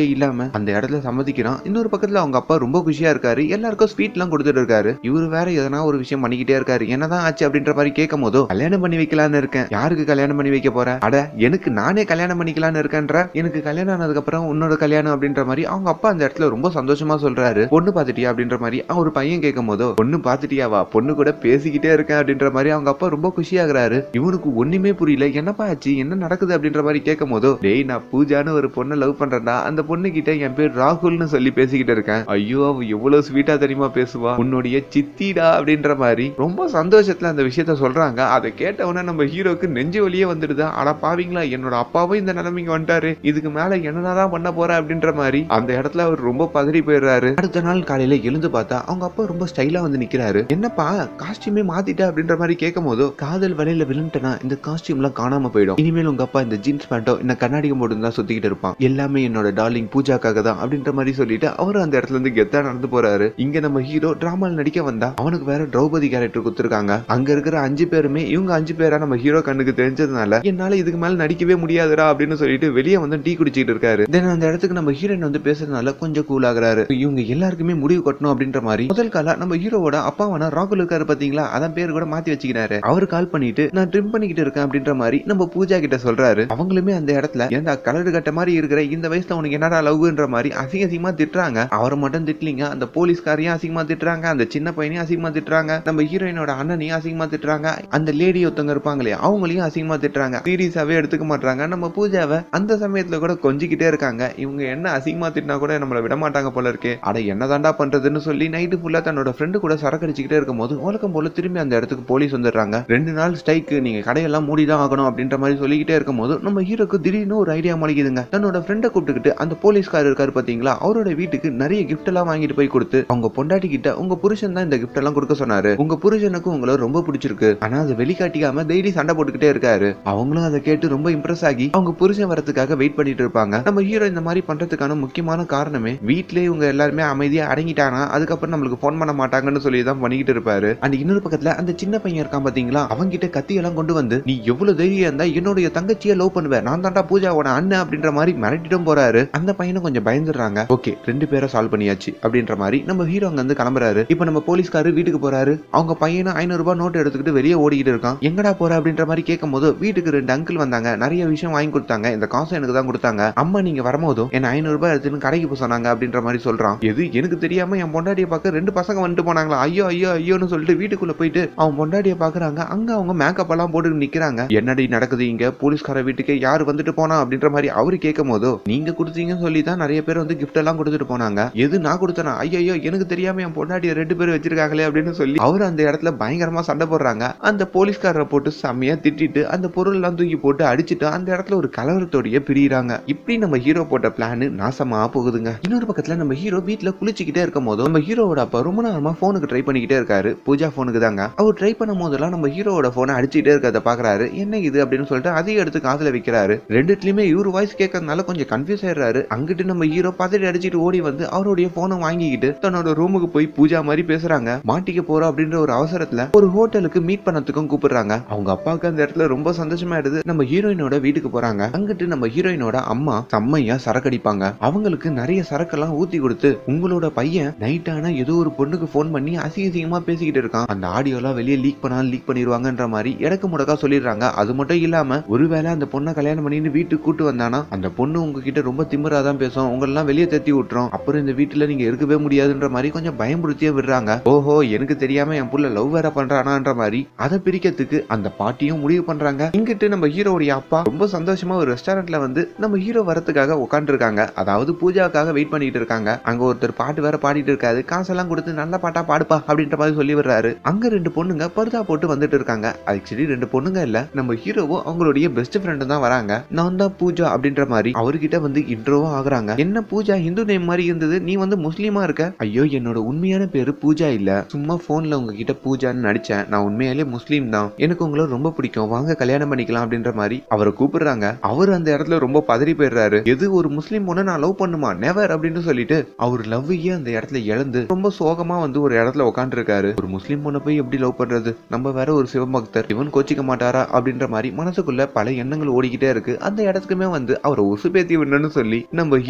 முடியாம அந்த இடத்துல சம்மதிக்கிறான். இன்னொரு பக்கத்துல அவங்க அப்பா ரொம்ப குஷியா இருக்காரு. எல்லாருக்கும் ஸ்வீட் எல்லாம் கொடுத்துட்டு இருக்காரு. இவரு வேற எதனா ஒரு விஷயம் பண்ணிக்கிட்டே இருக்காரு. என்னதான் ஆச்சு அப்படின்ற மாதிரி கேட்கும் போதோ, கல்யாணம் பண்ணி வைக்கலான்னு இருக்கேன். யாருக்கு கல்யாணம் பண்ணி வைக்க போற? அட எனக்கு நானே கல்யாணம் பண்ணிக்கலான்னு இருக்கேன்ற. எனக்கு கல்யாணம் ஆனதுக்கு அப்புறம் உன்னோட கல்யாணம் அப்படின்ற மாதிரி அவங்க அப்பா அந்த இடத்துல ரொம்ப சந்தோஷமா சொல்றாரு. பொண்ணு பாத்துட்டியா அப்படின்ற மாதிரி ஒரு பையன் கேட்கும் போதோ, பொண்ணு பாத்துட்டியாவா? பொண்ணு கூட பேசிக்கிட்டே இருக்கேன் அப்படின்ற மாதிரி அவங்க அப்பா ரொம்ப குஷியாகிறாரு. இவனுக்கு ஒண்ணுமே புரியல. என்னப்பா ஆச்சு, என்ன நடக்குது அப்படின்ற மாதிரி கேட்கும் போதோ, டேய் நான் பூஜான்னு ஒரு பொண்ணை லவ் பண்றேன்டா. அந்த பொண்ணு கிட்ட என் பேர் ராகுல்னு சொல்லி பேசிக்கிட்டு இருக்கேன். ஐயோ அவ எவ்வளவு ஸ்வீட்டா தெரியுமா பேசுவா, உன்னுடைய சித்திடா அப்படின்ற மாதிரி ரொம்ப சந்தோஷத்துல அந்த விஷயத்த சொல்றாங்க. அதை கேட்டவன நம்ம ஹீரோக்கு நெஞ்சு வலியே வந்துடுதா. ஆனா பாவீங்களா, என்னோட அப்பாவும் இந்த நிலைமைக்கு வந்துட்டாரு, இதுக்கு மேல என்னதான் பண்ண போற அப்படின்ற மாதிரி அந்த இடத்துல அவர் ரொம்ப பதறி போயிடுறாரு. அடுத்த நாள் காலையில எழுந்து பார்த்தா அவங்க அப்பா ரொம்ப ஸ்டைலா வந்து நிக்கிறாரு. என்னப்பா காஸ்டியூமே மாத்திட்ட அப்படின்ற மாதிரி கேட்கும் போதோ, காதல் வலையில விழுந்துட்டனா இந்த காஸ்டியூம் எல்லாம் காணாம போயிடும். இனிமேல் உங்க அப்பா இந்த ஜீன்ஸ் பேண்டோ இந்த கண்ணாடியும் போட்டு தான் சுத்திக்கிட்டு இருப்பான். எல்லாமே என்னோட டார்லிங் பூஜாக்காக தான் அப்படின்ற மாதிரி சொல்லிட்டு அவரு அந்த இடத்துல இருந்து கெத்தா நடந்து போறாரு. இங்க நம்ம ஹீரோ டிராமால நடிக்க வந்தா அவனுக்கு வேற திரௌபதி கேரக்டர் கொடுத்திருக்காங்க. அங்க இருக்கிற அஞ்சு பேருமே இவங்க அஞ்சு பேரா நம்ம ஹீரோ கண்ணுக்கு தெரிஞ்சதுனால என்னால இதுக்கு மேல நடிக்கவே முடியாதுடா அப்படின்னு சொல்லிட்டு வெளியே வந்து டீ குடிச்சிட்டு இருக்காரு. தென் அந்த இடத்துக்கு நம்ம ஹீரோயின் வந்து பேசுறதுனால கொஞ்சம் கூல் ஆகுறாரு. இவங்க எல்லாருக்குமே முடிவு கட்டணும் அப்படின்ற மாதிரி முதல் கால நம்ம ஹீரோவோட அப்பாவான ராகுல் இருக்காரு பாத்தீங்களா, அதான் பேரு கூட மாத்தி வச்சுக்கிறாரு. அவரு கால் பண்ணிட்டு நான் ட்ரிம் பண்ணிக்கிட்டு இருக்கேன் அப்படின்ற மாதிரி நம்ம பூஜா கிட்ட சொல்றாரு. அவங்களுமே அந்த இடத்துல எந்த கலடு கட்ட மாதிரி இருக்கிற இந்த வயசுல உனக்கு என்னடா லவ்ன்ற மாதிரி அசிங்க அசிங்கமா திட்டுறாங்க. அவரை மட்டும் திட்டலீங்க, அந்த போலீஸ்காரையும் அசிங்கமா திட்டுறாங்க, அந்த சின்ன பையனையும் அசிங்கமா திட்டுறாங்க, நம்ம ஹீரோயினோட அண்ணனையும் அசிங்கமா திட்டுறாங்க, அந்த லேடி ஒருத்தவங்க இருப்பாங்களே அவங்களையும் அசிங்கமா திட்டுறாங்க. சீரியஸாவே எடுத்துக்க மாட்டாங்க. நம்ம பூஜாவை அந்த சமயத்துல கூட கொஞ்சிக்கிட்டே இருக்காங்க. இவங்க என்ன அசிங்கமா திட்டினா கூட நம்மள விட மாட்டாங்க போல இருக்கு. அட என்னதாண்டா பண்றதுன்னு சொல்லி நைட்டு ஃபுல்லா தன்னோட ஃப்ரெண்டு கூட சரக்கு அடிச்சுக்கிட்டே இருக்கும் போது வழக்கம் போல திரும்பி அந்த இடத்துக்கு போலீஸ் வந்துடுறாங்க. ரெண்டு நாள் ஸ்ட்ரைக், நீங்க கடையெல்லாம் மூடிதான் ஆகணும் அப்படின்ற மாதிரி சொல்லிக்கிட்டே இருக்கும் போது நம்ம ஹீரோக்கு திடீர்னு ஒரு ஐடியா மலிக்குதுங்க. தன்னோட ஃப்ரெண்டை கூப்பிட்டுக்கிட்டு அந்த போலீஸ்காரர் இருக்காரு பாத்தீங்களா, அவரோட வீட்டுக்கு நிறைய கிஃப்ட் எல்லாம் வாங்கிட்டு போய் கொடுத்து அவங்க பொண்டாட்டி கிட்ட உங்க புருஷன் தான் இந்த கிஃப்ட் எல்லாம் கொடுக்க சொன்னாரு, உங்க புருஷனுக்கு உங்களை ரொம்ப பிடிச்சிருக்கு, ஆனா அதை வெளிக்காட்டிக்காம டெய்லி சண்டை போட்டுக்கிட்டே இருக்காரு. அவங்களும் அதை கேட்டு ரொம்ப இம்ப்ரெஸ் ஆகி அவங்க புருஷன் வரதுக்காக வெயிட் பண்ணிட்டு இருப்பாங்க. நம்ம ஹீரோ இந்த மாதிரி பண்றதுக்கான முக்கியமான காரணமே வீட்லயே இவங்க எல்லாருமே அமைதியா அடங்கிட்டானா அதுக்கப்புறம் நம்மளுக்கு போன் பண்ண மாட்டாங்கன்னு சொல்லி தான் பண்ணிக்கிட்டு இருப்பாரு. அண்ட் இன்னொரு பக்கத்துல அந்த சின்ன பையன் இருக்கான் பாத்தீங்களா, அவங்க கிட்ட கத்தி எல்லாம் கொண்டு வந்து நீ எவ்வளவு தைரியம் இருந்தா என்னுடைய தங்கச்சியை லவ் பண்ணுவேன், நான் தாண்டா பூஜாவோட அண்ணன் அப்படின்ற மாதிரி மிரட்டிட்டும் போறாரு. அந்த பையனும் கொஞ்சம் பயந்துடுறாங்க. ஓகே ரெண்டு பேரை சால்வ் பண்ணியாச்சு அப்படின்ற மாதிரி நம்ம ஹீரோ அங்க வந்து கிளம்புறாரு. இப்ப நம்ம போலீஸ்காரு வீட்டுக்கு போறாரு. அவங்க பையனும் ஐநூறு ரூபாய் நோட்டு எடுத்துக்கிட்டு வெளியே ஓடிக்கிட்டு இருக்கான். எங்கடா போற அப்படின்ற மாதிரி கேட்கும் போது வீட்டுக்கு ரெண்டு அங்கிள் வந்தாங்க, நிறைய விஷயம் வாங்கி கொடுத்தாங்க, இந்த காசு எனக்கு தான் கொடுத்தாங்க, அம்மா நீங்க வரும்போதும் என்ன ஐநூறு ரூபாய் எடுத்துன்னு கடைக்கு போக சொன்னாங்க அப்படின்ற மாதிரி சொல்றான். எது எனக்கு தெரியாம என் பொண்டாட்டியை பார்க்க ரெண்டு பசங்க வந்துட்டு போனாங்களா, ஐயோ ஐயோ ஐயோன்னு சொல்லிட்டு வீட்டுக்குள்ள போயிட்டு அவன் பொண்டாட்டியை பாக்குறாங்க. அங்க அவங்க மேக்கப் எல்லாம் போட்டு நிக்கிறாங்க. என்னடி நடக்குது இங்க, போலீஸ்கார வீட்டுக்கு யாரு வந்துட்டு போனா அப்படின்ற மாதிரி அவரு கேட்கும் போதோ, நீங்க கொடுத்தீங்கன்னு சொல்லி தான் நிறைய பேர் வந்து கிஃப்ட் எல்லாம் கொடுத்துட்டு போனாங்க, எது நான் கொடுத்தனா, ஐயோ எனக்கு தெரியாம என் பொண்டாட்டியை ரெண்டு பேர் வச்சிருக்காங்களே அப்படின்னு சொல்லி அவரு அந்த இடத்துல பயங்கரமா சண்டை போடுறாங்க. அந்த போலீஸ்காரரை போட்டு செம்மையா திட்டிட்டு அந்த பொருள் எல்லாம் தூக்கி போட்டு அடிச்சுட்டு அந்த இடத்துல ஒரு கலவரத்தோடைய பிரியிறாங்க. இப்படி நம்ம ஹீரோ போட்ட பிளான் நாசமா போகுதுங்க. இன்னொரு பக்கத்துல நம்ம ஹீரோ வீட்டுல குளிச்சுக்கிட்டே இருக்கும் போது நம்ம ஹீரோவோட அப்பா ரொம்ப நேரமா போனுக்கு ட்ரை பண்ணிக்கிட்டே இருக்காரு. பூஜா போனுக்கு தாங்க. அவர் ட்ரை பண்ணும் போதெல்லாம் நம்ம ஹீரோவோட போனை அடிச்சுட்டே இருக்கிறத பாக்குறாரு. என்ன இது அப்படின்னு சொல்லிட்டு அதையும் எடுத்து காதுல வைக்கிறாரு. ரெண்டுத்துலயுமே இவரு வாய்ஸ் கேட்கறதுனால கொஞ்சம் கன்ஃபியூஸ் ஆயிடுறாரு. அங்கிட்டு நம்ம ஹீரோ பதறி அடிச்சுட்டு ஓடி வந்து அவருடைய போனை வாங்கிக்கிட்டு தன்னோட ரூமுக்கு போய் பூஜா மாதிரி பேசுறாங்க. மாட்டிக்க போறோம் அப்படின்ற ஒரு அவசரத்துல ஒரு ஹோட்டலுக்கு மீட் பண்ணதுக்கும் கூப்பிடுறாங்க. அவங்க அப்பாவுக்கு அந்த இடத்துல ரொம்ப சந்தோஷமாயிடுது. நம்ம ஹீரோயினோட வீட்டுக்கு போறாங்க. அங்கிட்டு நம்ம ஹீரோயினோட அம்மா செம்மையா சரக்கடிப்பாங்க. அவங்களுக்கு நிறைய சரக்கெல்லாம் ஊத்தி கொடுத்து உங்களோட பையன் நைட் ஆனா ஏதோ ஒரு பொண்ணுக்கு போன் பண்ணி அசிங்கமா பேசிக்கிட்டு இருக்கான், அந்த ஆடியோ எல்லாம் வெளியே லீக் பண்ணாலும் லீக் பண்ணிடுவாங்கன்ற மாதிரி இடக்கு முடக்கா சொல்லிடுறாங்க. அது மட்டும் இல்லாம ஒருவேளை அந்த பொண்ணை கல்யாணம் பண்ணிட்டு வீட்டுக்கு கூட்டு வந்தானா அந்த பொண்ணு உங்ககிட்ட ரொம்ப திமிராதான் பேசும், உங்களெல்லாம் வெளியே தட்டி விட்டுரும், அப்புறம் இந்த வீட்டுல நீங்க இருக்கவே முடியாதுன்ற மாதிரி கொஞ்சம் பயமுறுத்தியே விடுறாங்க. ஓஹோ எனக்கு தெரியாம என் புள்ள லவ் வேற பண்றானான்ற மாதிரி அதை பிரிக்கிறதுக்கு அந்த பாட்டியும் முடிவு பண்றாங்க. இங்கிட்டு நம்ம ஹீரோடைய அப்பா ரொம்ப சந்தோஷமா ஒரு ரெஸ்டாரண்ட்ல வந்து நம்ம ஹீரோ வரத்துக்காக உட்காந்து இருக்காங்க. அதாவது பூஜாக்காக வெயிட் பண்ணிட்டு இருக்காங்க. அங்க ஒருத்தர் பாட்டு வேற பாடிட்டு இருக்காரு. காசெல்லாம் கொடுத்து நல்ல பாட்டா பாடுப்பா அப்படின்ற மாதிரி சொல்லி வர்றாரு. அங்க ரெண்டு பொண்ணுங்க பர்தா போட்டு வந்துட்டு இருக்காங்க. ஆக்சுவலி ரெண்டு பொண்ணுங்க இல்ல, நம்ம ஹீரோவும் அவங்களுடைய பெஸ்ட் ஃப்ரெண்டு தான் வராங்க. நான் தான் பூஜா அப்படின்ற மாதிரி அவர்கிட்ட வந்து இன்ட்ரோவும் ஆகுறாங்க. என்ன பூஜா ஹிந்து நேம் மாதிரி இருந்தது, நீ வந்து முஸ்லீமா இருக்க? ஐயோ என்னோட உண்மையான பேரு பூஜா இல்ல, சும்மா போன்ல உங்ககிட்ட பூஜான்னு நடிச்சேன், நான் உண்மையாலே முஸ்லீம் தான், எனக்கு உங்களை ரொம்ப பிடிக்கும், வாங்க கல்யாணம் பண்ணிக்கலாம் அப்படின்ற மாதிரி அவரை கூப்பிடுறாங்க. அவர் அந்த இடத்துல ரொம்ப பதறி போயிடுறாரு. எது ஒரு முஸ்லீம் பொண்ணை நான் லவ் பண்ணுமா, நெவர் அப்படின்னு சொல்லிட்டு அவர் லவ்வையே அந்த இடத்துல இழந்து ரொம்ப சோகமா வந்து ஒரு இடத்துல உட்காந்து இருக்காரு. ஒரு முஸ்லீம் பொண்ணை போய் எப்படி லவ் பண்றது, நம்ம வேற ஒரு சிவபக்தர், இவன் கோச்சிக்க மாட்டாரா அப்படின்ற மாதிரி மனசுக்குள்ள பல எண்ணங்கள் ஓடிக்கிட்டே இருக்கு. அந்த இடத்துக்குமே வந்து அவரை உசுப்பேத்தி விடணும்னு சொல்லி நம்ம ஹீரோ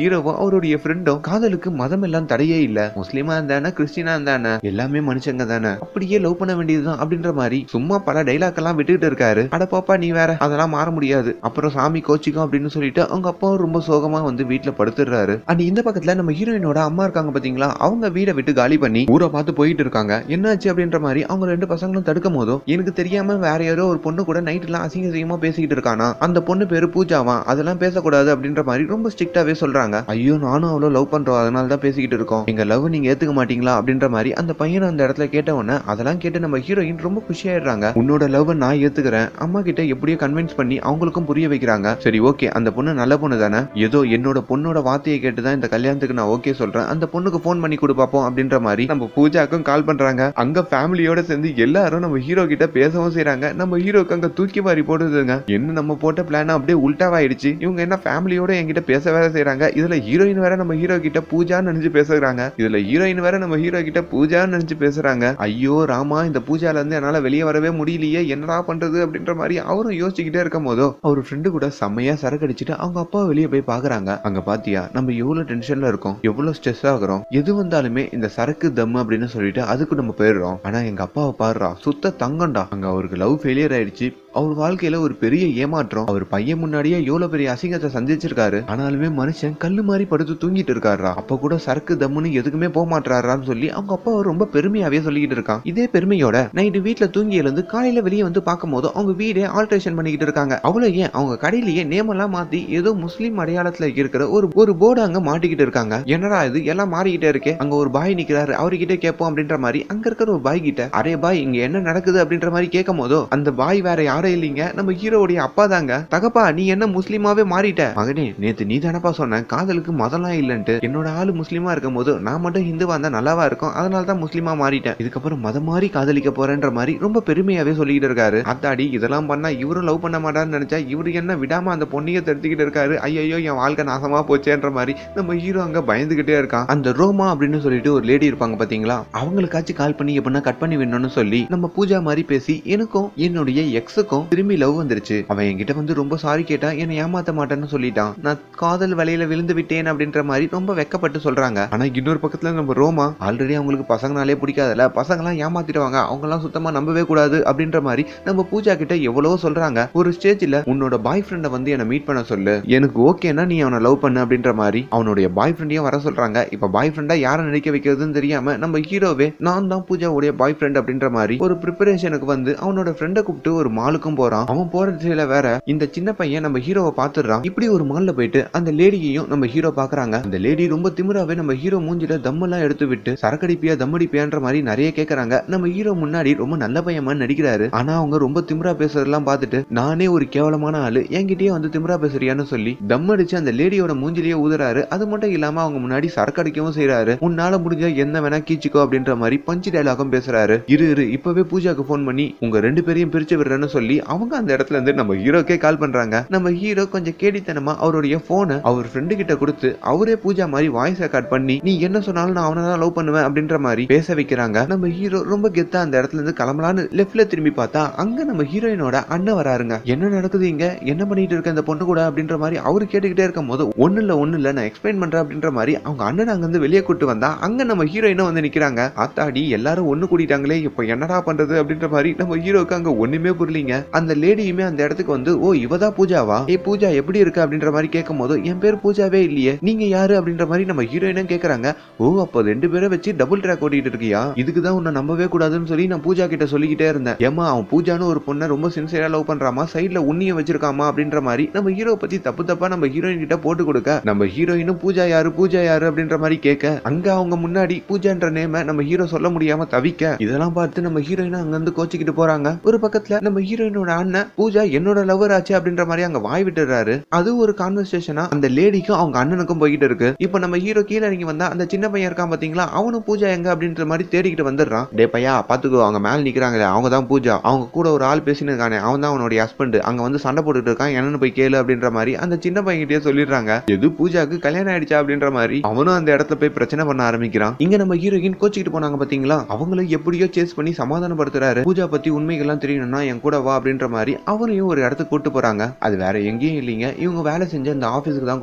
ஹீரோவும் அவருடைய ஃப்ரெண்டும் காதலுக்கு மதம் எல்லாம் தடையே இல்ல, முஸ்லீமா இருந்தானே கிறிஸ்டினா இருந்தானே எல்லாமே மனுஷங்க தானே, அப்படியே லவ் பண்ண வேண்டியதுதான் அப்படின்ற மாதிரி சும்மா பல டைலாக் எல்லாம் விட்டுட்டு இருக்காரு. அட பாப்பா நீ வேற, அதெல்லாம் மாற முடியாது, அப்புறம் சாமி கோச்சிக்கும் அப்படின்னு சொல்லிட்டு அவங்க அப்பாவும் ரொம்ப சோகமா வந்து வீட்டுல படுத்துடுறாரு. அண்ட் இந்த பக்கத்துல நம்ம ஹீரோயினோட அம்மா இருக்காங்க பாத்தீங்களா, அவங்க வீடை விட்டு காலி பண்ணி ஊரை பார்த்து போயிட்டு இருக்காங்க. என்னாச்சு அப்படின்ற மாதிரி அவங்க ரெண்டு பசங்களும் தடுக்கும் போதும் எனக்கு தெரியாம வேற யாரோ ஒரு பொண்ணு கூட நைட் எல்லாம் அசிங்க அசிங்கமா பேசிக்கிட்டு இருக்கானா, அந்த பொண்ணு பேரு பூஜாவா, அதெல்லாம் பேசக்கூடாது அப்படின்ற மாதிரி ரொம்ப ஸ்ட்ரிக்டாவே சொல்றாங்க. ஐயோ நானும் அவ்வளவு லவ் பண்றோம், அதனால தான் பேசிக்கிட்டு இருக்கோம், எங்க லவ் நீங்க ஏத்துக்க மாட்டீங்களா அப்படின்ற மாதிரி அந்த பையன் அந்த இடத்துல கேட்ட உடனே அதெல்லாம் கேட்டு நம்ம ஹீரோயின் ரொம்ப குஷியாயிடுறாங்க. உன்னோட லவ் நான் ஏத்துக்கிறேன், அம்மா கிட்ட எப்படியோ கன்வின்ஸ் பண்ணி அவங்களுக்கும் புரிய வைக்கிறாங்க. சரி ஓகே, அந்த பொண்ணு நல்ல பொண்ணு தானே, ஏதோ என்னோட பொண்ணோட வார்த்தையை கேட்டுதான் இந்த கல்யாணத்துக்கு நான் ஓகே சொல்றேன், அந்த பொண்ணுக்கு போன் பண்ணி கொடு பாப்போம் அப்படின்ற மாதிரி நம்ம பூஜாக்கும் கால் பண்றாங்க. அங்க ஃபேமிலியோட சேர்ந்து எல்லாரும் நம்ம ஹீரோ கிட்ட பேசவும் செய்யறாங்க. நம்ம ஹீரோக்கு அங்க தூக்கி வாரி போடுதுங்க. என்ன நம்ம போட்ட பிளான் அப்படியே உல்டாவாயிடுச்சு, இவங்க என்ன ஃபேமிலியோட என்கிட்ட பேச வேற செய்யறாங்க, இதுல ஹீரோயின் வேற நம்ம ஹீரோ கிட்ட பூஜான்னு நினைச்சு பேசுறாங்க, இதுல ஹீரோயின் வேற நம்ம ஹீரோ கிட்ட பூஜான்னு நினைச்சு பேசுறாங்க. ஐயோ ராமா, இந்த பூஜால இருந்து என்னால வெளியே வரவே முடியலையே, என்னடா பண்றது அப்படின்ற மாதிரி அவரும் யோசிச்சுக்கிட்டே இருக்கும் போதோ அவர் ஃப்ரெண்டு கூட செம்மையா சரக்கு அடிச்சுட்டு அவங்க அப்பா வெளியே போய் பாக்குறாங்க. அங்க பாத்தியா நம்ம எவ்வளவு டென்ஷன்ல இருக்கோம், எவ்வளவு ஸ்ட்ரெஸ் ஆகுறோம், எது வந்தாலுமே இந்த சரக்கு தம் அப்படின்னு சொல்லிட்டு அதுக்கு நம்ம போயிடுறோம். ஆனா எங்க அப்பாவை பாடுறா சுத்த தங்கண்டா, அங்க அவருக்கு லவ் ஃபெயிலியர் ஆயிடுச்சு, அவர் வாழ்க்கையில ஒரு பெரிய ஏமாற்றம், அவர் பையன் முன்னாடியே எவ்வளவு பெரிய அசிங்கத்தை சந்திச்சிருக்காரு, ஆனாலுமே மனுஷன் கல்லு மாதிரி படுத்து தூங்கிட்டு இருக்காரா, அப்ப கூட சரக்கு தம்முன்னு எதுக்குமே போக மாட்டாரான்னு சொல்லி அவங்க அப்பா ரொம்ப பெருமையாவே சொல்லிக்கிட்டு இருக்கான். இதே பெருமையோட நைட்டு வீட்டுல தூங்கி எழுந்து காலையில வெளியே வந்து பார்க்கும் போது அவங்க வீடே ஆல்ட்ரேஷன் பண்ணிக்கிட்டு இருக்காங்க. அவ்வளவு ஏன் அவங்க கடையிலேயே நேம் எல்லாம் மாத்தி ஏதோ முஸ்லீம் அடையாளத்துல இருக்கிற ஒரு ஒரு போர்டு அங்க மாட்டிக்கிட்டு இருக்காங்க. என்னடா இது எல்லாம் மாறிக்கிட்டே இருக்கே, அங்க ஒரு பாய் நிக்கிறாரு, அவர்கிட்ட கேட்போம் அப்படின்ற மாதிரி அங்க இருக்கிற ஒரு பாய் கிட்ட அரே பாய் இங்க என்ன நடக்குது அப்படின்ற மாதிரி கேட்கும் போதோ அந்த பாய் வேற யாரும் இல்லீங்க, நம்ம ஹீரோவுடைய அப்பா தாங்க. தகப்பா நீ என்ன முஸ்லீமாவே மாறிட்ட, மகனே நேத்து நீ தானப்பா சொன்ன காதலுக்கு மதம்லாம் இல்லன்ட்டு, என்னோட ஆளு முஸ்லீமா இருக்கும் போது நான் மட்டும் ஹிந்துவா இருந்தா நல்லாவா இருக்கும், அதனாலதான் முஸ்லீமா மாறிட்டேன், இதுக்கப்புறம் மதம் மாறி காதலிக்க போறேன்ற மாதிரி ரொம்ப பெருமையாவே சொல்லிட்டு இருக்காரு. அத்தாடி இதெல்லாம் பண்ணா இவரும் லவ் பண்ண மாட்டான்னு நினைச்சா இவரு என்ன விடாம அந்த பொண்ணிய தடுத்துக்கிட்டு இருக்காரு, ஐயோ என் வாழ்க்கை நாசமா போச்சேன்ற மாதிரி நம்ம ஹீரோ அங்க பயந்துகிட்டே இருக்கான். அந்த ரோமா அப்படின்னு சொல்லிட்டு ஒரு லேடி இருப்பாங்க பாத்தீங்களா, அவங்களுக்காச்சும் கால் பண்ணி எப்படின்னா கட் பண்ணி வேணும்னு சொல்லி நம்ம பூஜா மாதிரி பேசி எனக்கும் என்னுடைய எக்ஸுக்கும் திரும்பி லவ் வந்துருச்சு, அவன் என்கிட்ட வந்து ரொம்ப சாரி கேட்டா என்ன ஏமாத்த மாட்டேன்னு சொல்லிட்டான், நான் காதல் வலையில விழுந்து விட்டேன் அப்படின்ற மாதிரி ரொம்ப வெக்கப்பட்டு சொல்றாங்க. ஆனா இன்னொரு பக்கத்துல நம்ம ரோமா ஆல்ரெடி அவங்களுக்கு பசங்கனாலே பிடிக்காதல, பசங்க எல்லாம் ஏமாத்திடுவாங்க, அவங்க எல்லாம் சுத்தமா நம்பவே கூடாது அப்படின்ற மாதிரி நம்ம பூஜா கிட்ட எவ்வளவோ சொல்றாங்க. ஒரு ஸ்டேஜ்ல உன்னோட பாய் ஃப்ரெண்ட வந்து என்ன மீட் பண்ண சொல்லு, எனக்கு ஓகேனா நீ அவனை லவ் பண்ணு அப்படின்ற மாதிரி அவனுடைய பாய் ஃப்ரெண்டையும் வர சொல்றாங்க. இப்ப பாய் ஃப்ரெண்டா யாரை நடிக்க வைக்கிறதுன்னு தெரியாம நம்ம ஹீரோவே நான் தான் பூஜாவுடைய பாய் ஃப்ரெண்ட் அப்படின்ற மாதிரி ஒரு ப்ரிப்பரேஷனுக்கு வந்து அவனோட ஃப்ரெண்டை கூப்பிட்டு ஒரு மாலுக்கும் போறான். அவன் போற திசையில வேற இந்த சின்ன பையன் நம்ம ஹீரோவை பாத்துறான். இப்படி ஒரு மால்ல போயிட்டு அந்த லேடியையும் நம்ம ஹீரோ பாக்குறாங்க. அந்த லேடி ரொம்ப திமிராவே நம்ம ஹீரோ மூஞ்சில தம்மெல்லாம் எடுத்து விட்டு சரக்கடிப்பியா தம்மடிப்பியான்ற மாதிரி நிறைய கேக்குறாங்க. நம்ம ஹீரோ முன்னாடி ரொம்ப நல்ல பையமா நடிக்கிறாரு. ஆனா அவங்க ரொம்ப திமிரா பேசுறதெல்லாம் பார்த்துட்டு நானே ஒரு கேவலமான ஆளு என்கிட்டயே வந்து திமிரா பேசுறியான்னு சொல்லி தம் அடிச்சு அந்த லேடியோட மூஞ்சிலேயே ஊதுறாரு. அது மட்டும் இல்லாம அவங்க முன்னாடி சரக்கு அடிக்கவும் செய்யறாரு. உன்னால முடிஞ்ச என்ன வேணா கீச்சிக்கோ அப்படின்ற மாதிரி பஞ்சு டயலாகும் பேசுறாரு. இரு இரு இப்பவே பூஜாக்கு போன் பண்ணி உங்க ரெண்டு பேரையும் பிரிச்சு விடுறேன்னு சொல்லி அவங்க அந்த இடத்துல இருந்து நம்ம ஹீரோக்கே கால் பண்றாங்க. நம்ம ஹீரோ கொஞ்சம் கேடித்தனமா அவருடைய போனை அவர் ஃப்ரெண்டு கிட்ட கொடுத்து அவரே பூஜா மாதிரி வாய்ஸ் ரெக்கார்ட் பண்ணி நீ என்ன சொன்னாலும் நான் அவனை தான் லவ் பண்ணுவேன் அப்படின்ற மாதிரி பேச வைக்கிறாங்க. நம்ம ஹீரோ ரொம்ப கெத்தா அந்த இடத்துல இருந்து கிளம்பலான்னு லெஃப்ட்ல திரும்பி பார்த்தா அங்க நம்ம ஹீரோயினோட அண்ணன் வராருங்க. என்ன நடக்குது இங்க, என்ன பண்ணிட்டு இருக்க இந்த பொண்ணு கூட அப்படின்ற மாதிரி அவரு கேட்டுக்கிட்டே இருக்கும் போது ஒண்ணு இல்ல ஒண்ணு இல்ல நான் எக்ஸ்பிளைன் பண்றேன் அப்படின்ற மாதிரி அவங்க அண்ணன் அங்க இருந்து வெளியே கூட்டு வந்தா அங்க நம்ம ஹீரோயினும் வந்து நிக்கிறாங்க. ஆத்தாடி எல்லாரும் ஒண்ணு கூட்டிட்டாங்களே இப்ப என்னடா பண்றது அப்படின்ற மாதிரி நம்ம ஹீரோக்கு அங்க ஒண்ணுமே புரியலீங்க. அந்த லேடியுமே அந்த இடத்துக்கு வந்து ஓ இவதான் பூஜாவா, ஏ பூஜா எப்படி இருக்கு அப்படின்ற மாதிரி கேட்கும் போது என் பேர் பூஜாவே இல்லையே நீங்க யாரு அப்படின்ற மாதிரி நம்ம ஹீரோயினும் கேக்குறாங்க. ஓ அப்போ ரெண்டு பேரை வச்சு டபுள் ட்ராக் ஓட்டிட்டு இருக்கியா, இதுக்குதான் உன்னை நம்பவே கூடாதுன்னு சொல்லி நான் பூஜா கிட்ட சொல்லிக்கிட்டே இருந்தேன். ஏமா அவன் பூஜான்னு ஒரு பொண்ணை ரொம்ப சின்சியரா லவ் பண்றாமா, சைட்ல உன்னிய வச்சிருக்காமா அப்படின்ற மாதிரி நம்ம ஹீரோ பத்தி தப்பு தப்பா நம்ம ஹீரோயின் கிட்ட போட்டு கொடுக்க நம்ம ஹீரோயினும் பூஜா யாரு பூஜா யாரு அப்படின்ற மாதிரி கேட்க அங்க அவங்க முன்னாடி பூஜான்ற நேம நம்ம ஹீரோ சொல்ல முடியாம தவிக்க இதெல்லாம் பார்த்து நம்ம ஹீரோயினும் அங்க இருந்து கோச்சிக்கிட்டு போறாங்க. ஒரு பக்கத்துல நம்ம ஹீரோயினோட அண்ணன் பூஜா என்னோட லவர் ஆச்சு அப்படின்ற மாதிரி அங்க வாய் விட்டுறாரு. அது ஒரு கான்வர்சேஷனா அந்த லேடிக்கும் அவங்க அண்ணனுக்கும் போய்கிட்டு இருக்கு. இப்ப நம்ம ஹீரோ கீழே இறங்கி வந்தா அந்த சின்ன பையன் இருக்கான் பாத்தீங்களா, அவனும் பூஜா எங்க அப்படின்ற மாதிரி தேடிக்கிட்டு வந்துடுறான். டே பையா பாத்துக்கோ அவங்க மேல நிக்கிறாங்களே அவங்க தான் பூஜா, அவங்க கூட ஒரு ஆள் பேசினு இருக்கானே அவன் தான் அவனுடைய ஹஸ்பண்ட், அங்க வந்து சண்டை போட்டுட்டு இருக்கான் என்னன்னு போய் கேளு அப்படின்ற மாதிரி அந்த சின்ன பையன் கிட்டே சொல்லிடுறாங்க. எது பூஜாக்கு கல்யாணம் ஆயிடுச்சா அப்படின்ற மாதிரி அவனும் அந்த இடத்துல போய் பிரச்சனை பண்ண ஆரம்பிக்கிறான். இங்க நம்ம ஹீரோயின் கோச்சிக்கிட்டு போனாங்க பாத்தீங்களா, அவங்களும் எப்படியோ சேஸ் பண்ணி சமாதானப்படுத்துறாரு. பூஜா பத்தி உண்மைகள்லாம் தெரியணும்னா என் கூட வா அப்படின்ற மாதிரி அவனையும் ஒரு இடத்துக்கு கூட்டு போறாங்க. அது வேற எங்கேயும் இல்லைங்க, இவங்க வேலை செஞ்ச அந்த ஆபீஸ்க்கு தான் கூட்டு போறாங்க.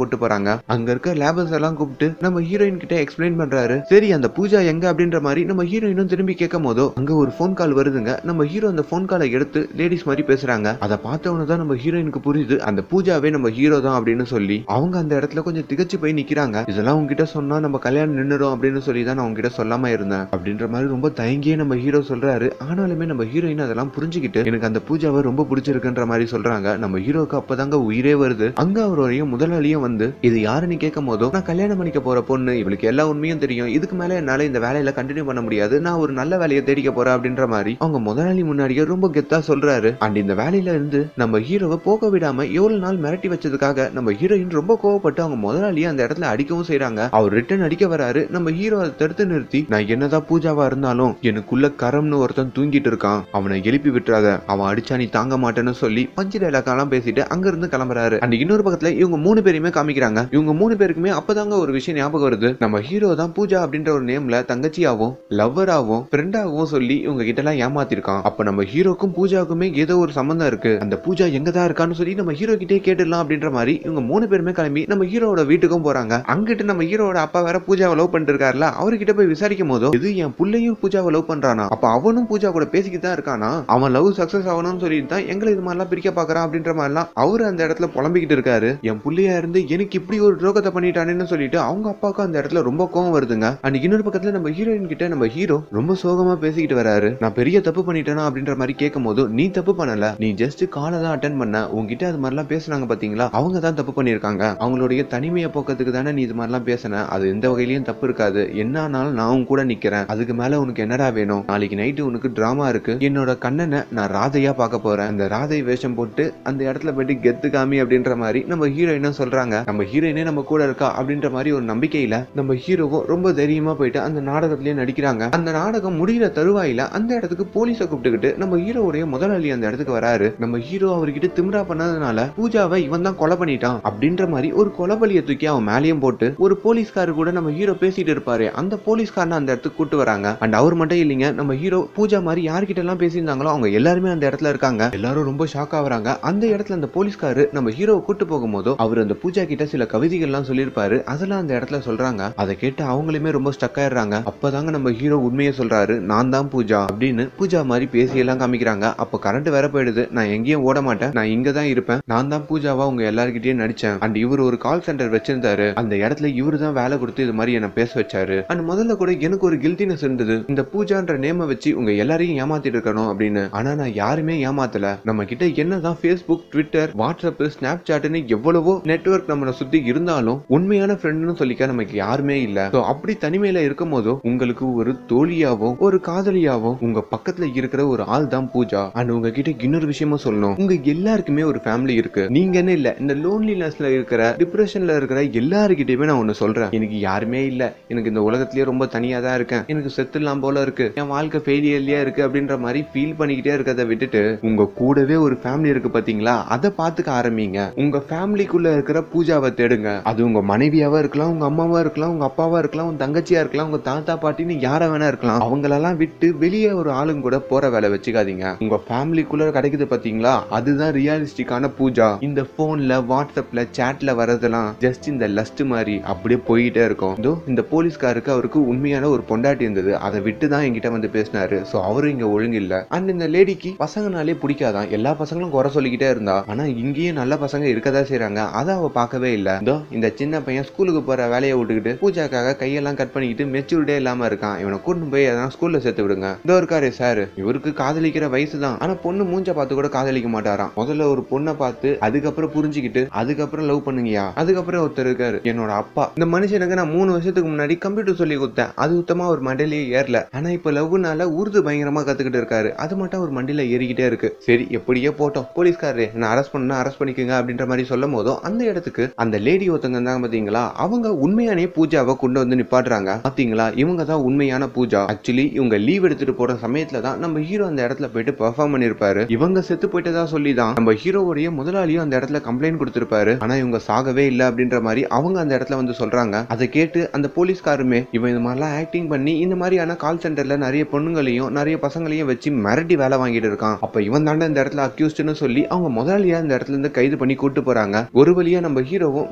பண்றாங்க. அங்க இருக்க லேபர்ஸ் எல்லாம் கூப்பிட்டு நம்ம ஹீரோயின் கிட்ட எக்ஸ்பிளைன் பண்றாரு. சரி அந்த பூஜா எங்க அப்படின்ற மாதிரி நம்ம ஹீரோயினும் திரும்பி கேட்கும் போதோ அங்க ஒரு போன் கால் வருதுங்க. நம்ம ஹீரோ அந்த போன் காலை எடுத்து லேடிஸ் மாதிரி பேசுறாங்க. அதை பார்த்தவன தான் நம்ம ஹீரோயினுக்கு புரியுது அந்த பூஜாவே நம்ம ஹீரோ தான் அப்படின்னு சொல்லி அவங்க அந்த இடத்துல கொஞ்சம் திகச்சு போய் நிக்கிறாங்க. இதெல்லாம் உங்ககிட்ட சொன்னா நம்ம கல்யாணம் நின்னுடும் அப்படின்னு சொல்லி தான் நான் உங்ககிட்ட சொல்லாம இருந்தேன் அப்படின்ற மாதிரி ரொம்ப தயங்கியே நம்ம ஹீரோ சொல்றாரு. ஆனாலுமே நம்ம ஹீரோயின் அதெல்லாம் புரிஞ்சுக்கிட்டு எனக்கு அந்த பூஜாவை ரொம்ப பிடிச்சிருக்குன்ற மாதிரி சொல்றாங்க. நம்ம ஹீரோக்கு அப்பதாங்க உயிரே வருது. அங்க அவருடைய முதலாளியும் வந்து இது யாருன்னு கேட்கும் போதோ நான் கல்யாணம் பண்ணிக்க போற பொண்ணு, இவளுக்கு எல்லா உண்மையும் தெரியும், இதுக்கு மேல என்னால இந்த வேலையில கண்டினியூ பண்ண முடியாது, நான் ஒரு நல்ல வேலையை தேடிக்க போறேன் அப்படின்ற மாதிரி அவங்க முதலாளி முன்னாடியே ரொம்ப கெத்தா சொல்றாரு. அண்ட் இந்த வேலையில இருந்து நம்ம ஹீரோவை போக விடாம எவ்வளவு நாள் மிரட்டி வச்சதுக்காக நம்ம ஹீரோயின் ரொம்ப கோவப்பட்டு அவங்க முதலாளியை அந்த இடத்துல அடிக்கவும் செய்யறாங்க. அவர் ரிட்டர்ன் அடிக்க வராரு. நம்ம ஹீரோ அதை தடுத்து நிறுத்தி நான் என்னதான் பூஜாவா இருந்தாலும் எனக்குள்ள கரம்னு ஒருத்தன் தூங்கிட்டு இருக்கான், அவனை எழுப்பி விட்டுறாத, அவன் அடிச்சா நீ தாங்க மாட்டேன்னு சொல்லி பஞ்சு டைலாக்கெல்லாம் பேசிட்டு அங்க இருந்து கிளம்புறாரு. அண்ட் இன்னொரு பக்கத்துல இவங்க மூணு பேருமே காமிக்கிறாங்க. இவங்க மூணு பேருக்குமே அப்பதாங்க ஒரு விஷயம் ஞாபகம் வருது. நம்ம ஹீரோ தான் பூஜா அப்படின்ற ஒரு நேம்ல தங்கச்சியாவும் லவ்வராவும் ஃப்ரெண்டாவும் சொல்லி இவங்க கிட்ட எல்லாம் ஏமாத்திருக்கான். அப்ப நம்ம ஹீரோக்கும் பூஜாவுக்குமே ஏதோ ஒரு சம்பந்தம் இருக்கு. அந்த பூஜா எங்க தான் இருக்கான்னு சொல்லி நம்ம ஹீரோ கிட்டே கேட்டுடலாம் அப்படின்ற மாதிரி இவங்க மூணு பேருமே கிளம்பி நம்ம ஹீரோட வீட்டுக்கும் போறாங்க. அங்கிட்டு நம்ம ஹீரோட அப்பா வேற பூஜாவை லவ் பண்ணிட்டு இருக்காருல, அவர்கிட்ட போய் விசாரிக்கும் போதோ இது என் புள்ளையும் பூஜாவை லவ் பண்றானா, அப்ப அவனும் பூஜா கூட பேசிக்கிட்டு தான் இருக்கானா, அவன் லவ் சக்சஸ் ஆகணும்னு சொல்லிட்டு தான் எங்களை இது மாதிரிலாம் பிரிக்க பாக்குறான் அப்படின்ற மாதிரிலாம் அவரு அந்த இடத்துல புலம்பிக்கிட்டு இருக்காரு. என் புள்ளையா இருந்து எனக்கு இப்படி ஒரு துரோகத்தை பண்ணிட்டானேன்னு சொல்லிட்டு அவங்க அப்பாவுக்கு அந்த இடத்துல ரொம்ப கோவம் வருதுங்க. அன்னைக்கு இன்னொரு பக்கத்துல நம்ம ஹீரோயின் கிட்ட நம்ம ஹீரோ ரொம்ப சோகமா பேசிக்கிட்டு வராரு. நான் பெரிய தப்பு பண்ணிட்டேனா அப்படின்ற மாதிரி கேட்கும் போது நீ தப்பு பண்ணல, நீ ஜஸ்ட் காலை தான் அட்டென்ட் பண்ண, உங்ககிட்ட அது மாதிரிலாம் பேசுனாங்க பாத்தீங்களா, அவங்க தான் தப்பு பண்ணிருக்காங்க, அவங்களுடைய தனிமையை போக்கிறதுக்கு தானே நீ இது மாதிரிலாம் பேசின, அது எந்த வகையிலயும் தப்பு இருக்காது, என்ன ஆனாலும் நான் உன் கூட நிக்கிறேன், அதுக்கு மேல உனக்கு என்னடா வேணும், நாளைக்கு நைட்டு உனக்கு டிராமா இருக்கு, என்னோட கண்ணனை நான் ராதையா பார்க்க போறேன், அந்த ராதை வேஷம் போட்டு அந்த இடத்துல போயிட்டு கெத்து காமி அப்படின்ற மாதிரி நம்ம ஹீரோயினும் சொல்றாங்க. நம்ம ஹீரோயினே நம்ம கூட இருக்கா அப்படின்ற மாதிரி ஒரு நம்பிக்கையில நம்ம ஹீரோவும் ரொம்ப தைரியமா போயிட்டு அந்த நாடகத்திலேயே நடிக்கிறாங்க. அந்த நாடகம் முடிகிற தருவாயில அந்த இடத்துக்கு போலீஸை கூப்பிட்டுக்கிட்டு நம்ம ஹீரோவுடைய முதலாளி அந்த இடத்துக்கு வராரு. நம்ம ஹீரோ அவர்கிட்ட திமிரா பண்ணதுனால பூஜாவை இவன் தான் கொலை பண்ணிட்டான் அப்படின்ற மாதிரி ஒரு கொலைபலியை தூக்கி அவன் மேலேயும் போட்டு ஒரு போலீஸ்காரு கூட நம்ம ஹீரோ பேசிட்டு இருப்பாரு, அந்த போலீஸ்காரனை அந்த இடத்துக்கு கூட்டு வராங்க. அண்ட் அவர் மட்டும் இல்லைங்க, நம்ம ஹீரோ பூஜா மாதிரி யார்கிட்ட எல்லாம் பேசியிருந்தாங்களோ அவங்க எல்லாருமே அந்த இடத்துல இருக்காங்க. எல்லாரும் ரொம்ப ஷாக் ஆகுறாங்க. அந்த இடத்துல அந்த போலீஸ்காரு நம்ம ஹீரோவை கூட்டு போகும்போது அவர் அந்த பூஜா கிட்ட சில கவிதைகள் எல்லாம் சொல்லியிருப்பாரு, அதெல்லாம் அந்த இடத்துல சொல்றாங்க. அதை கேட்டு அவங்களுமே ரொம்ப ஸ்டக் ஆயிடுறாங்க. அப்பதாங்க நம்ம ஹீரோ உண்மையை சொல்றாரு, நான் தான் பூஜா அப்படின்னு பூஜா மாதிரி பேசி எல்லாம் காமிக்கிறாங்க. அப்ப கரண்ட் வேற போயிடுது, நான் எங்கேயும் ஓட மாட்டேன், நான் இங்க தான் இருப்பேன், நான் தான் பூஜாவா உங்க எல்லார்கிட்டயும் நடிச்சேன். அண்ட் இவர் ஒரு கால் சென்டர் வச்சிருந்தாரு, அந்த இடத்துல இவரு தான் வேலை கொடுத்து இது மாதிரி என்ன பேச வச்சாரு. அண்ட் முதல்ல கூட எனக்கு ஒரு கில்ட்டினஸ் இருந்தது, இந்த பூஜான்ற நேம வச்சு உங்க எல்லாரையும் ஏமாத்திட்டு இருக்கணும் அப்படின்னு. ஆனா நான் யாருமே ஏமாத்தல, நம்ம கிட்ட என்னதான் பேஸ்புக், ட்விட்டர், வாட்ஸ்அப், ஸ்னாப் சாட்னு எவ்வளவோ நெட்வொர்க் நம்மளை சுத்தி இருந்தாலும் உண்மையான ஃப்ரெண்ட்னு சொல்லிக்க நமக்கு யாருமே இல்ல. அப்படி தனிமையில இருக்கும் போதோ உங்களுக்கு ஒரு தோழியாவோ ஒரு காதலியாவோ உங்க பக்கத்துல இருக்கிற ஒரு ஆள் தான் பூஜா. அண்ட் உங்ககிட்ட இன்னொரு விஷயமும் சொல்லணும், உங்க எல்லாருக்குமே ஒரு ஃபேமிலி இருக்கு, நீங்கன்னு இல்ல, இந்த லோன்லினஸ்ல இருக்கிற டிப்ரெஷன்ல இருக்கிற எல்லாருக்கிட்டயுமே நான் ஒண்ணு சொல்றேன், எனக்கு யாருமே இல்ல, எனக்கு இந்த உலகத்திலேயே ரொம்ப தனியா தான் இருக்கேன், எனக்கு செத்துலாம் போல இருக்கு, என் வாழ்க்கை ஃபெயிலியர்லயே இருக்கு அப்படின்ற மாதிரி ஃபீல் பண்ணிக்கிட்டே இருக்கிறத விட்டுட்டு உங்க கூடவே ஒரு ஃபேமிலி இருக்கு பாத்தீங்களா, அதை பாத்துக்க ஆரம்பிங்க. உங்க ஃபேமிலிக்குள்ள இருக்கிற பூஜாவை தேடுங்க. அது உங்க மனைவியாவா இருக்கலாம், உங்க அம்மாவா இருக்கலாம், உங்க அப்பாவா இருக்கலாம், உங்க தங்கச்சியா இருக்கலாம், உங்க தாத்தா பாட்டின்னு யார வேணா இருக்கலாம். அவங்களெல்லாம் விட்டு வெளியே ஒரு ஆளுங்க கூட போற வேலை வச்சுக்காதீங்க. உங்க ஃபேமிலிக்குள்ள கிடைக்குது பாத்தீங்களா, அதுதான் ரியலிஸ்டிக்கான பூஜா. இந்த போன்ல வாட்ஸ்அப்ல சாட்ல வரதெல்லாம் ஜஸ்ட் இந்த லஸ்ட் மாதிரி அப்படியே போயிட்டே இருக்கும். இந்த போலீஸ்காருக்கு அவருக்கு உண்மையான ஒரு பொண்டாட்டி இருந்தது, அதை விட்டு தான் என்கிட்ட வந்து பேசினாரு. சோ அவரு இங்க ஒழுங்கு இல்ல. அண்ட் இந்த லேடிக்கு பசங்கனாலே பிடிக்காதான், எல்லா பசங்களும் குறை சொல்லிக்கிட்டே இருந்தா, ஆனா இங்கேயும் நல்ல பசங்க இருக்கதா செய்யறாங்க, அதை அவ பார்க்கவே இல்ல. இந்த சின்ன பையன் ஸ்கூலுக்கு போற வேலையை விட்டுக்கிட்டு பூஜாக்காக கையெல்லாம் கட் பண்ணிக்கிட்டு மெச்சூரிட்டே இல்லாம இருக்கான், இவனை கூட்டு போய் எதனா ஸ்கூல்ல சேர்த்து விடுங்க. இதோ இருக்காரு சார், இவருக்கு காதலிக்கிற வயசு தான், ஆனா பொண்ணு மூஞ்ச பார்த்து கூட காதலிக்க மாட்டாராம். முதல்ல ஒரு பொண்ணை பார்த்து அதுக்கப்புறம் புரிஞ்சுக்கிட்டு அதுக்கப்புறம் லவ் பண்ணுங்கயா. அதுக்கப்புறம் ஒருத்தர் இருக்காரு என்னோட அப்பா, இந்த மனுஷனுக்கு நான் மூணு வருஷத்துக்கு முன்னாடி கம்ப்யூட்டர் சொல்லி கொடுத்தேன், அது சுத்தமா ஒரு மண்டையிலேயே ஏறல, ஆனா இப்ப லவ்னால உருது பயங்கரமா கத்துக்கிட்டு இருக்காரு, அது மட்டும் ஒரு மண்டியில ஏறிக்கிட்டே இருக்கு. சரி எப்படியே போட்டோம், போலீஸ்காரே நான் அரெஸ்ட் பண்ணா அரெஸ்ட் பண்ணிக்கோங்க அப்படின்ற மாதிரி சொல்லும் போதும் அந்த இடத்துக்கு அந்த லேடி ஒருத்தங்க இருந்தாங்க பாத்தீங்களா, அவங்க உண்மையானே பூஜாவை கொண்டு வந்து நிப்பாட்டுறாங்க. பாத்தீங்களா, இவங்க தான் உண்மையான பூஜா. ஆக்சுவலி இவங்க லீவ் எடுத்துட்டு போற சமயத்துல தான் நம்ம ஹீரோ அந்த இடத்துல போயிட்டு பெர்ஃபார்ம் பண்ணிருப்பாரு. இவங்க செத்து போயிட்டதா சொல்லி தான் நம்ம ஹீரோவுடைய முதலாளியும் அந்த இடத்துல கம்ப்ளைண்ட் கொடுத்திருப்பாரு, ஆனா இவங்க சாகவே இல்ல அப்படின்ற மாதிரி அவங்க அந்த இடத்துல வந்து சொல்றாங்க. அதை கேட்டு அந்த போலீஸ்காருமே இவன் இந்த மாதிரிலாம் ஆக்டிங் பண்ணி இந்த மாதிரியான கால் சென்டர்ல நிறைய பொண்ணுங்களையும் நிறைய பசங்களையும் வச்சு மிரட்டி வேலை வாங்கிட்டு இருக்கான், அப்ப இவன் தாண்ட இந்த இடத்துல அக்யூஸ்ட்னு சொல்லி அவங்க முதலாளியா இந்த இடத்துல இருந்து கைது பண்ணி கூட்டு போறாங்க. ஒரு வழியா நம்ம ஹீரோவும்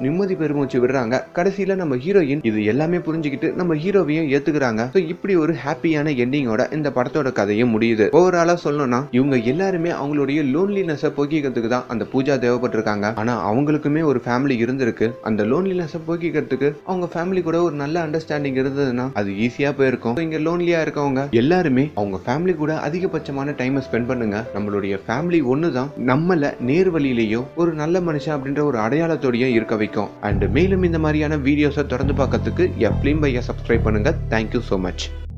நிம்மதி பெருமூச்சு விடுறாங்க. கடைசியில நம்ம ஹீரோயின் இது எல்லாமே புரிஞ்சுக்கிட்டு நம்ம ஹீரோவையும் ஏத்துக்கிறாங்க. இப்படி ஒரு ஹாப்பியான எண்டிங்கோட இந்த படத்தோட கதையும் முடியுது. ஓவராலா சொல்லணும்னா இவங்க எல்லாருமே அவங்களுடைய லோன்லினஸ் போக்கிக்கிறதுக்கு தான் அந்த பூஜா தேவைப்பட்டிருக்காங்க. ஆனா அவங்களுக்குமே ஒரு ஃபேமிலி இருந்திருக்கு. அந்த லோன்லினஸ் போக்கிக்கிறதுக்கு அவங்க ஃபேமிலி கூட ஒரு நல்ல அண்டர்ஸ்டாண்டிங் இருந்ததுன்னா அது ஈஸியா போயிருக்கும். இங்க லோன்லியா இருக்கவங்க எல்லாருமே அவங்க ஃபேமிலி கூட அதிகபட்சமான டைம் ஸ்பெண்ட் பண்ணுங்க. நம்மளுடைய ஃபேமிலி ஒண்ணுதான் நம்மள நேர் வழியிலேயோ ஒரு நல்ல மனுஷன் அப்படின்ற ஒரு அடையாளத்தோடய இருக்க வைக்கும். அண்ட் மேலும் இந்த மாதிரியான வீடியோஸை தொடர்ந்து பார்க்கறதுக்கு எஃப்லிம் பையா சப்ஸ்கிரைப் பண்ணுங்க. Thank you so much.